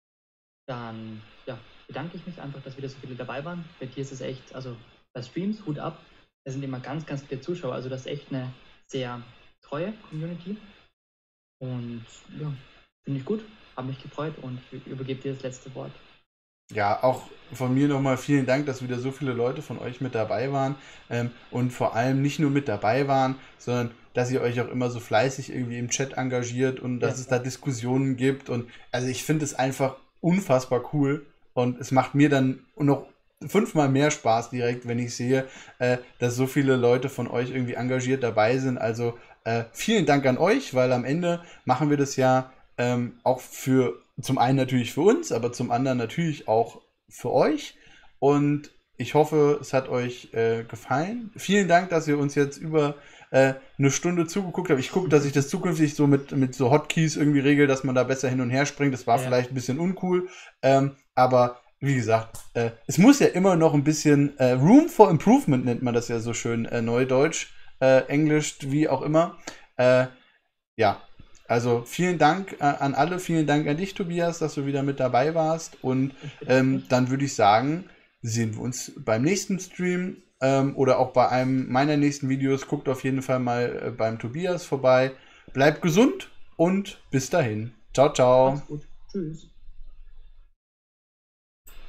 dann ja, bedanke ich mich einfach, dass wieder so viele dabei waren. Bei dir ist es echt, also bei Streams, Hut ab, da sind immer ganz, ganz viele Zuschauer, also das ist echt eine sehr treue Community und ja, finde ich gut, habe mich gefreut und ich übergebe dir das letzte Wort. Ja, auch von mir nochmal vielen Dank, dass wieder so viele Leute von euch mit dabei waren ähm, und vor allem nicht nur mit dabei waren, sondern dass ihr euch auch immer so fleißig irgendwie im Chat engagiert und dass ja. es da Diskussionen gibt und also ich finde es einfach unfassbar cool und es macht mir dann noch fünfmal mehr Spaß direkt, wenn ich sehe, äh, dass so viele Leute von euch irgendwie engagiert dabei sind. Also äh, vielen Dank an euch, weil am Ende machen wir das ja ähm, auch für zum einen natürlich für uns, aber zum anderen natürlich auch für euch. Und ich hoffe, es hat euch äh, gefallen. Vielen Dank, dass ihr uns jetzt über äh, eine Stunde zugeguckt habt. Ich gucke, dass ich das zukünftig so mit, mit so Hotkeys irgendwie regel, dass man da besser hin und her springt. Das war ja. vielleicht ein bisschen uncool. Ähm, aber wie gesagt, äh, es muss ja immer noch ein bisschen äh, Room for Improvement nennt man das ja so schön, äh, Neudeutsch, äh, Englisch, wie auch immer. Äh, ja, also vielen Dank äh, an alle, vielen Dank an dich, Tobias, dass du wieder mit dabei warst. Und ähm, dann würde ich sagen, sehen wir uns beim nächsten Stream ähm, oder auch bei einem meiner nächsten Videos. Guckt auf jeden Fall mal äh, beim Tobias vorbei. Bleibt gesund und bis dahin. Ciao, ciao. Macht's gut. Tschüss.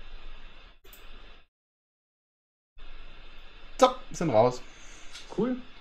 So, sind raus. Cool.